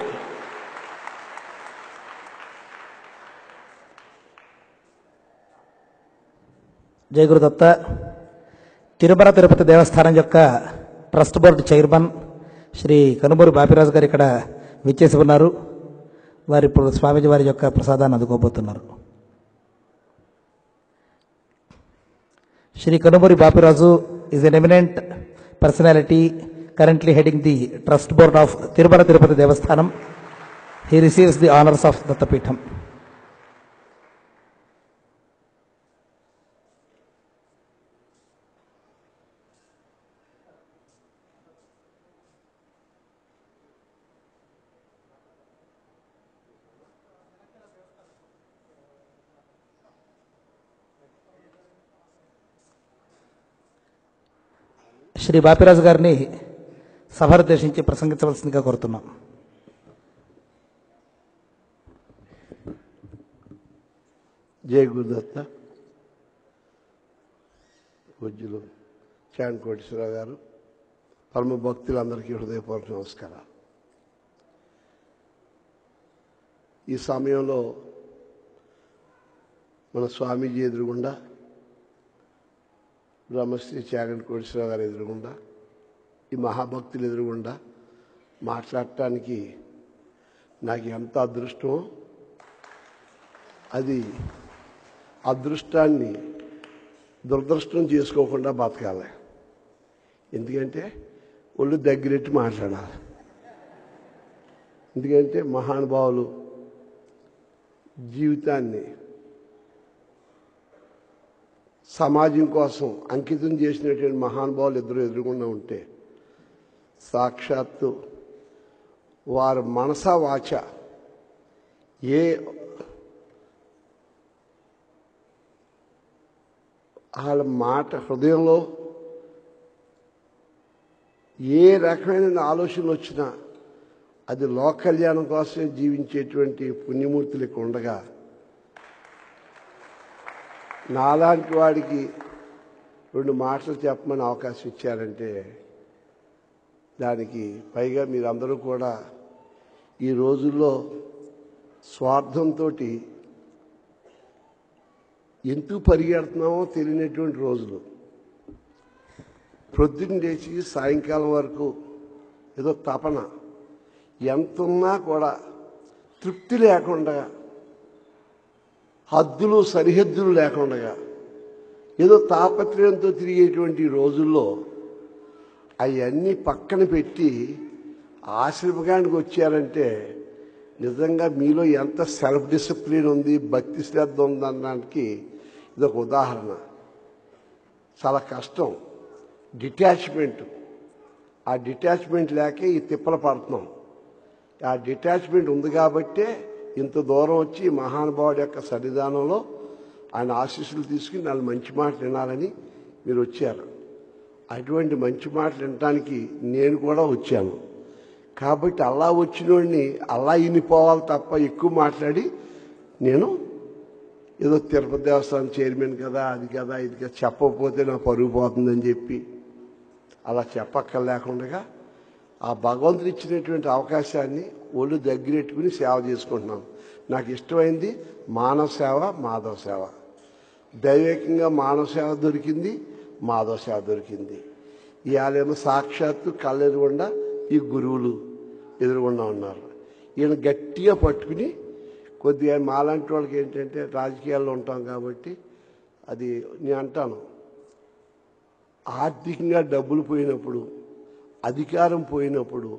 జై గురుదత్త. తిరుమల తిరుపతి దేవస్థానం యొక్క trust board chairman Shri Kanumuri Bapiraju గారు ఇక్కడ విచ్చేసి ఉన్నారు. వారి ఇప్పుడు స్వామీజీ వారి యొక్క ప్రసాదాన్ని అందుకోబోతున్నారు. Shri Kanumuri Bapiraju is an eminent personality currently heading the trust board of Tirumala Tirupati Devasthanam. He receives the honors of Dattapitham. Shri Bapiraju గారిని సభనుద్దేశించి ప్రసంగించవలసిందిగా కోరుతున్నాం. జై గురుదత్త. పూజ్యులు చాగంటి కోటేశ్వరరావు గారు, పరమ భక్తులందరికీ హృదయపూర్వక నమస్కారాలు. ఈ సమయంలో మన స్వామీజీ ఎదురుగుండా, బ్రహ్మశ్రీ చాగంటి కోటేశ్వరరావు గారు ఎదురుగుండా, ఈ మహాభక్తులు ఎదురుగుండా మాట్లాడటానికి నాకు ఎంత అదృష్టమో, అది అదృష్టాన్ని దురదృష్టం చేసుకోకుండా బతకాలి. ఎందుకంటే ఒళ్ళు దగ్గరెట్టి మాట్లాడాలి. ఎందుకంటే మహానుభావులు జీవితాన్ని సమాజం కోసం అంకితం చేసినటువంటి మహానుభావులు ఇద్దరు ఎదురుకుండా ఉంటే సాక్షాత్తు వారి మనసా వాచ ఏ వాళ్ళ మాట హృదయంలో ఏ రకమైన ఆలోచనలు వచ్చినా అది లోక కళ్యాణం కోసమే జీవించేటువంటి పుణ్యమూర్తులు ఇక్కడ ఉండగా నాలాంటి వాడికి రెండు మాటలు చెప్పమని అవకాశం ఇచ్చారంటే దానికి పైగా మీరందరూ కూడా ఈ రోజుల్లో స్వార్థంతో ఎందుకు పరిగెడుతున్నామో తెలియనటువంటి రోజులు. ప్రొద్దున లేచి సాయంకాలం వరకు ఏదో తపన, ఎంతున్నా కూడా తృప్తి లేకుండా, హద్దులు సరిహద్దులు లేకుండా ఏదో తాపత్రయంతో తిరిగేటువంటి రోజుల్లో అవన్నీ పక్కన పెట్టి ఆశ్రమకానికి వచ్చారంటే నిజంగా మీలో ఎంత సెల్ఫ్ డిసిప్లిన్ ఉంది, భక్తి శ్రద్ధ ఉందనడానికి ఇదొక ఉదాహరణ. చాలా కష్టం డిటాచ్మెంట్. ఆ డిటాచ్మెంట్ లేకే ఈ తిప్పలు పడుతున్నాం. ఆ డిటాచ్మెంట్ ఉంది కాబట్టే ఇంత దూరం వచ్చి మహానుభావుడి యొక్క సన్నిధానంలో ఆయన ఆశీస్సులు తీసుకుని నాలుగు మంచి మాటలు వినాలని మీరు వచ్చారు. అటువంటి మంచి మాటలు వినటానికి నేను కూడా వచ్చాను. కాబట్టి అలా వచ్చిన వాడిని అలా ఇనిపోవాలి తప్ప ఎక్కువ మాట్లాడి నేను ఏదో తిరుపతి దేవస్థానం చైర్మన్ కదా, అది కదా, ఇది కదా చెప్పకపోతే నా పరుగు పోతుందని చెప్పి అలా చెప్పక్కర్లేకుండా ఆ భగవంతుడు ఇచ్చినటువంటి అవకాశాన్ని ఒళ్ళు దగ్గరెట్టుకుని సేవ చేసుకుంటున్నాం. నాకు ఇష్టమైంది మానవ సేవ, మాధవ సేవ. దైవికంగా మానవ సేవ దొరికింది, మాధవ సేవ దొరికింది. ఇవాళేమో సాక్షాత్తు కళ్ళెదురుగుండా ఈ గురువులు ఎదురుగుండా ఉన్నారు. ఈయన గట్టిగా పట్టుకుని కొద్దిగా మాలాంటి వాళ్ళకి ఏంటంటే రాజకీయాల్లో ఉంటాం కాబట్టి అది నేను అంటాను, ఆర్థికంగా డబ్బులు పోయినప్పుడు, అధికారం పోయినప్పుడు,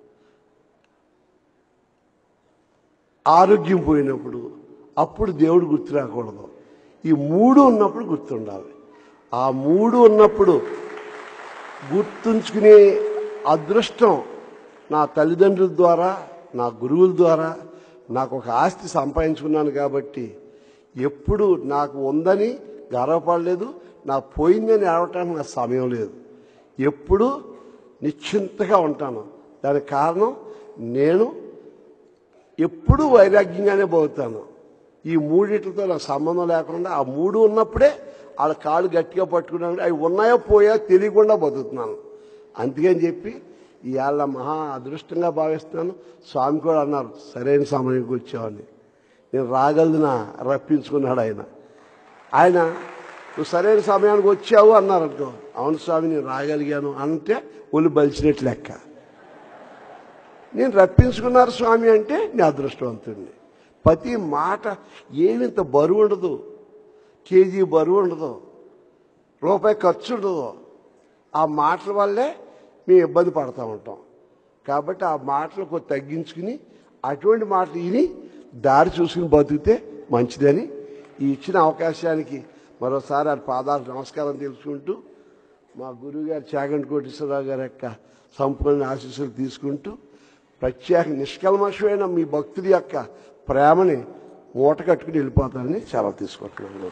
ఆరోగ్యం పోయినప్పుడు అప్పుడు దేవుడు గుర్తు రాకూడదు. ఈ మూడు ఉన్నప్పుడు గుర్తుండాలి. ఆ మూడు ఉన్నప్పుడు గుర్తుంచుకునే అదృష్టం నా తల్లిదండ్రుల ద్వారా, నా గురువుల ద్వారా నాకు ఒక ఆస్తి సంపాదించుకున్నాను. కాబట్టి ఎప్పుడు నాకు ఉందని గర్వపడలేదు, నా పోయిందని ఏడవటానికి నాకు సమయం లేదు. ఎప్పుడు నిశ్చింతగా ఉంటాను. దానికి కారణం నేను ఎప్పుడూ వైరాగ్యంగానే పోతాను. ఈ మూడిటితో నాకు సంబంధం లేకుండా ఆ మూడు ఉన్నప్పుడే వాళ్ళ కాళ్ళు గట్టిగా పట్టుకున్నాను. అవి ఉన్నాయో పోయా తెలియకుండా బతుకుతున్నాను. అందుకని చెప్పి ఇవాళ మహా అదృష్టంగా భావిస్తున్నాను. స్వామి కూడా అన్నారు సరైన సమయానికి వచ్చావని. నేను రాగలదునా రప్పించుకున్నాడు ఆయన. ఆయన నువ్వు సరైన సమయానికి వచ్చావు అన్నారు అనుకో, అవును స్వామి నేను రాగలిగాను అంటే ఒళ్ళు బలిచినట్టు లెక్క. నేను రప్పించుకున్నారు స్వామి అంటే నీ అదృష్టవంతుడిని. ప్రతి మాట ఏమింత బరువు ఉండదు, కేజీ బరువు ఉండదు, రూపాయి ఖర్చు ఉండదు. ఆ మాటల వల్లే మేము ఇబ్బంది పడతా ఉంటాం. కాబట్టి ఆ మాటలు కొంచెం తగ్గించుకుని అటువంటి మాటలు విని దారి చూసుకుని బతికితే మంచిదని ఈ ఇచ్చిన అవకాశానికి మరోసారి ఆ పాదాలకు నమస్కారం తెలుసుకుంటూ మా గురువుగారు చాగంటి కోటేశ్వరరావు గారి యొక్క సంపూర్ణ ఆశీస్సులు తీసుకుంటూ ప్రత్యేక నిష్కల్మషమైన మీ భక్తుల యొక్క ప్రేమని మూట కట్టుకుని వెళ్ళిపోతానని చాలా తీసుకుంటున్నాను.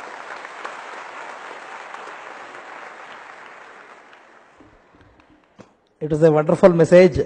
It was a wonderful message.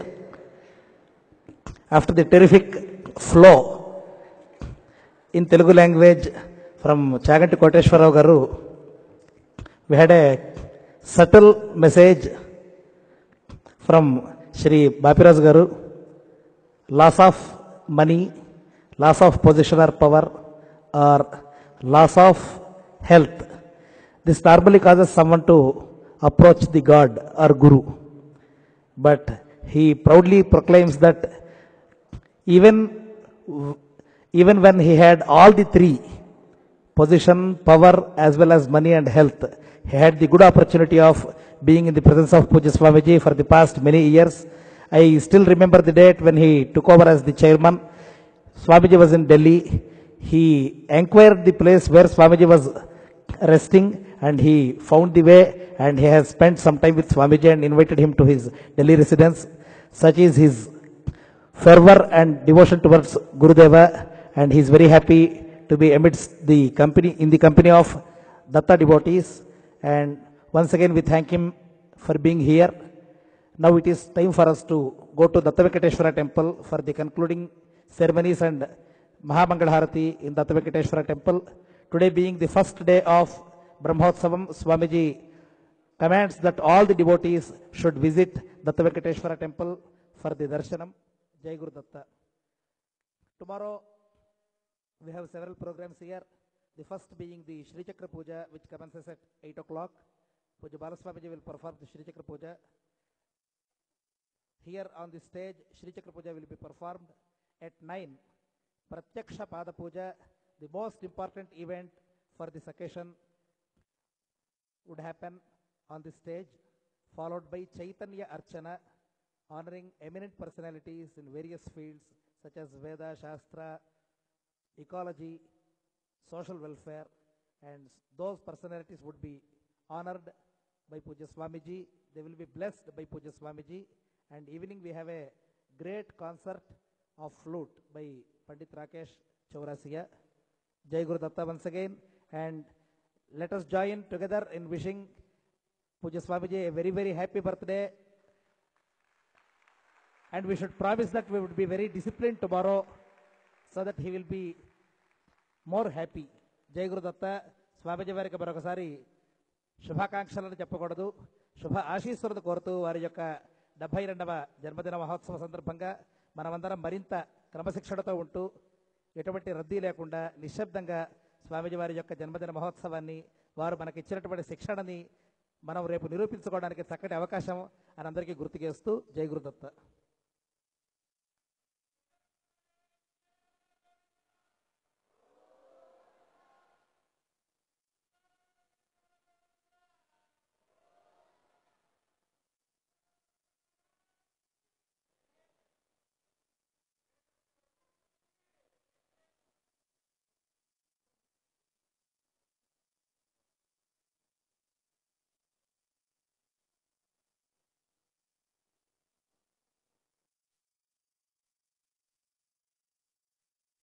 After the terrific flow in Telugu language from Chaganti Koteshwarrao garu, we had a subtle message from Shri Bapiraj garu. Loss of money, loss of position or power, or loss of health. This normally causes someone to approach the God or Guru. But he proudly proclaims that even, even when he had all the three, position, power, as well as money and health, he had the good opportunity of being in the presence of Pujya Swamiji for the past many years. I still remember the date when he took over as the chairman. Swamiji was in Delhi. He inquired the place where Swamiji was resting, and he found the way, and he has spent some time with Swamiji and invited him to his Delhi residence. Such is his fervor and devotion towards Gurudeva, and he is very happy to be amidst the company, in the company of Datta devotees. And once again we thank him for being here. Now it is time for us to go to Datta Venkateshwara temple for the concluding ceremonies and Mahamangal Harati in Datta Venkateshwara temple. Today being the first day of Brahmotsavam, Swamiji commands that all the devotees should visit Datta Venkateshwara temple for the darshanam. Jai Guru Datta. Tomorrow we have several programs here. The first being the Shri Chakra Puja, which commences at eight o'clock. Puja Balaswamiji will perform the Shri Chakra Puja. Here on the stage, Shri Chakra Puja will be performed at nine. Pratyaksha Pada Puja, the most important event for this occasion, would happen on the stage, followed by Chaitanya Archana, honoring eminent personalities in various fields such as Veda, Shastra, ecology, social welfare, and those personalities would be honored by Pujya Swamiji. They will be blessed by Pujya Swamiji. And evening we have a great concert of flute by Pandit Rakesh Chaurasiya. Jai Guru Datta once again, and let us join together in wishing Pujya Swamiji a very very happy birthday, and we should promise that we would be very disciplined tomorrow so that he will be more happy. Jai Guru Datta. Swamiji variki marokasari శుభాకాంక్షలను చెప్పకూడదు, శుభ ఆశీస్సులను కోరుతూ వారి యొక్క డెబ్బై రెండవ జన్మదిన మహోత్సవ సందర్భంగా మనమందరం మరింత క్రమశిక్షణతో ఉంటూ ఎటువంటి రద్దీ లేకుండా నిశ్శబ్దంగా స్వామీజీ వారి యొక్క జన్మదిన మహోత్సవాన్ని, వారు మనకి ఇచ్చినటువంటి శిక్షణని మనం రేపు నిరూపించుకోవడానికి చక్కటి అవకాశం అని అందరికీ గుర్తు చేస్తూ జై గురుదత్త.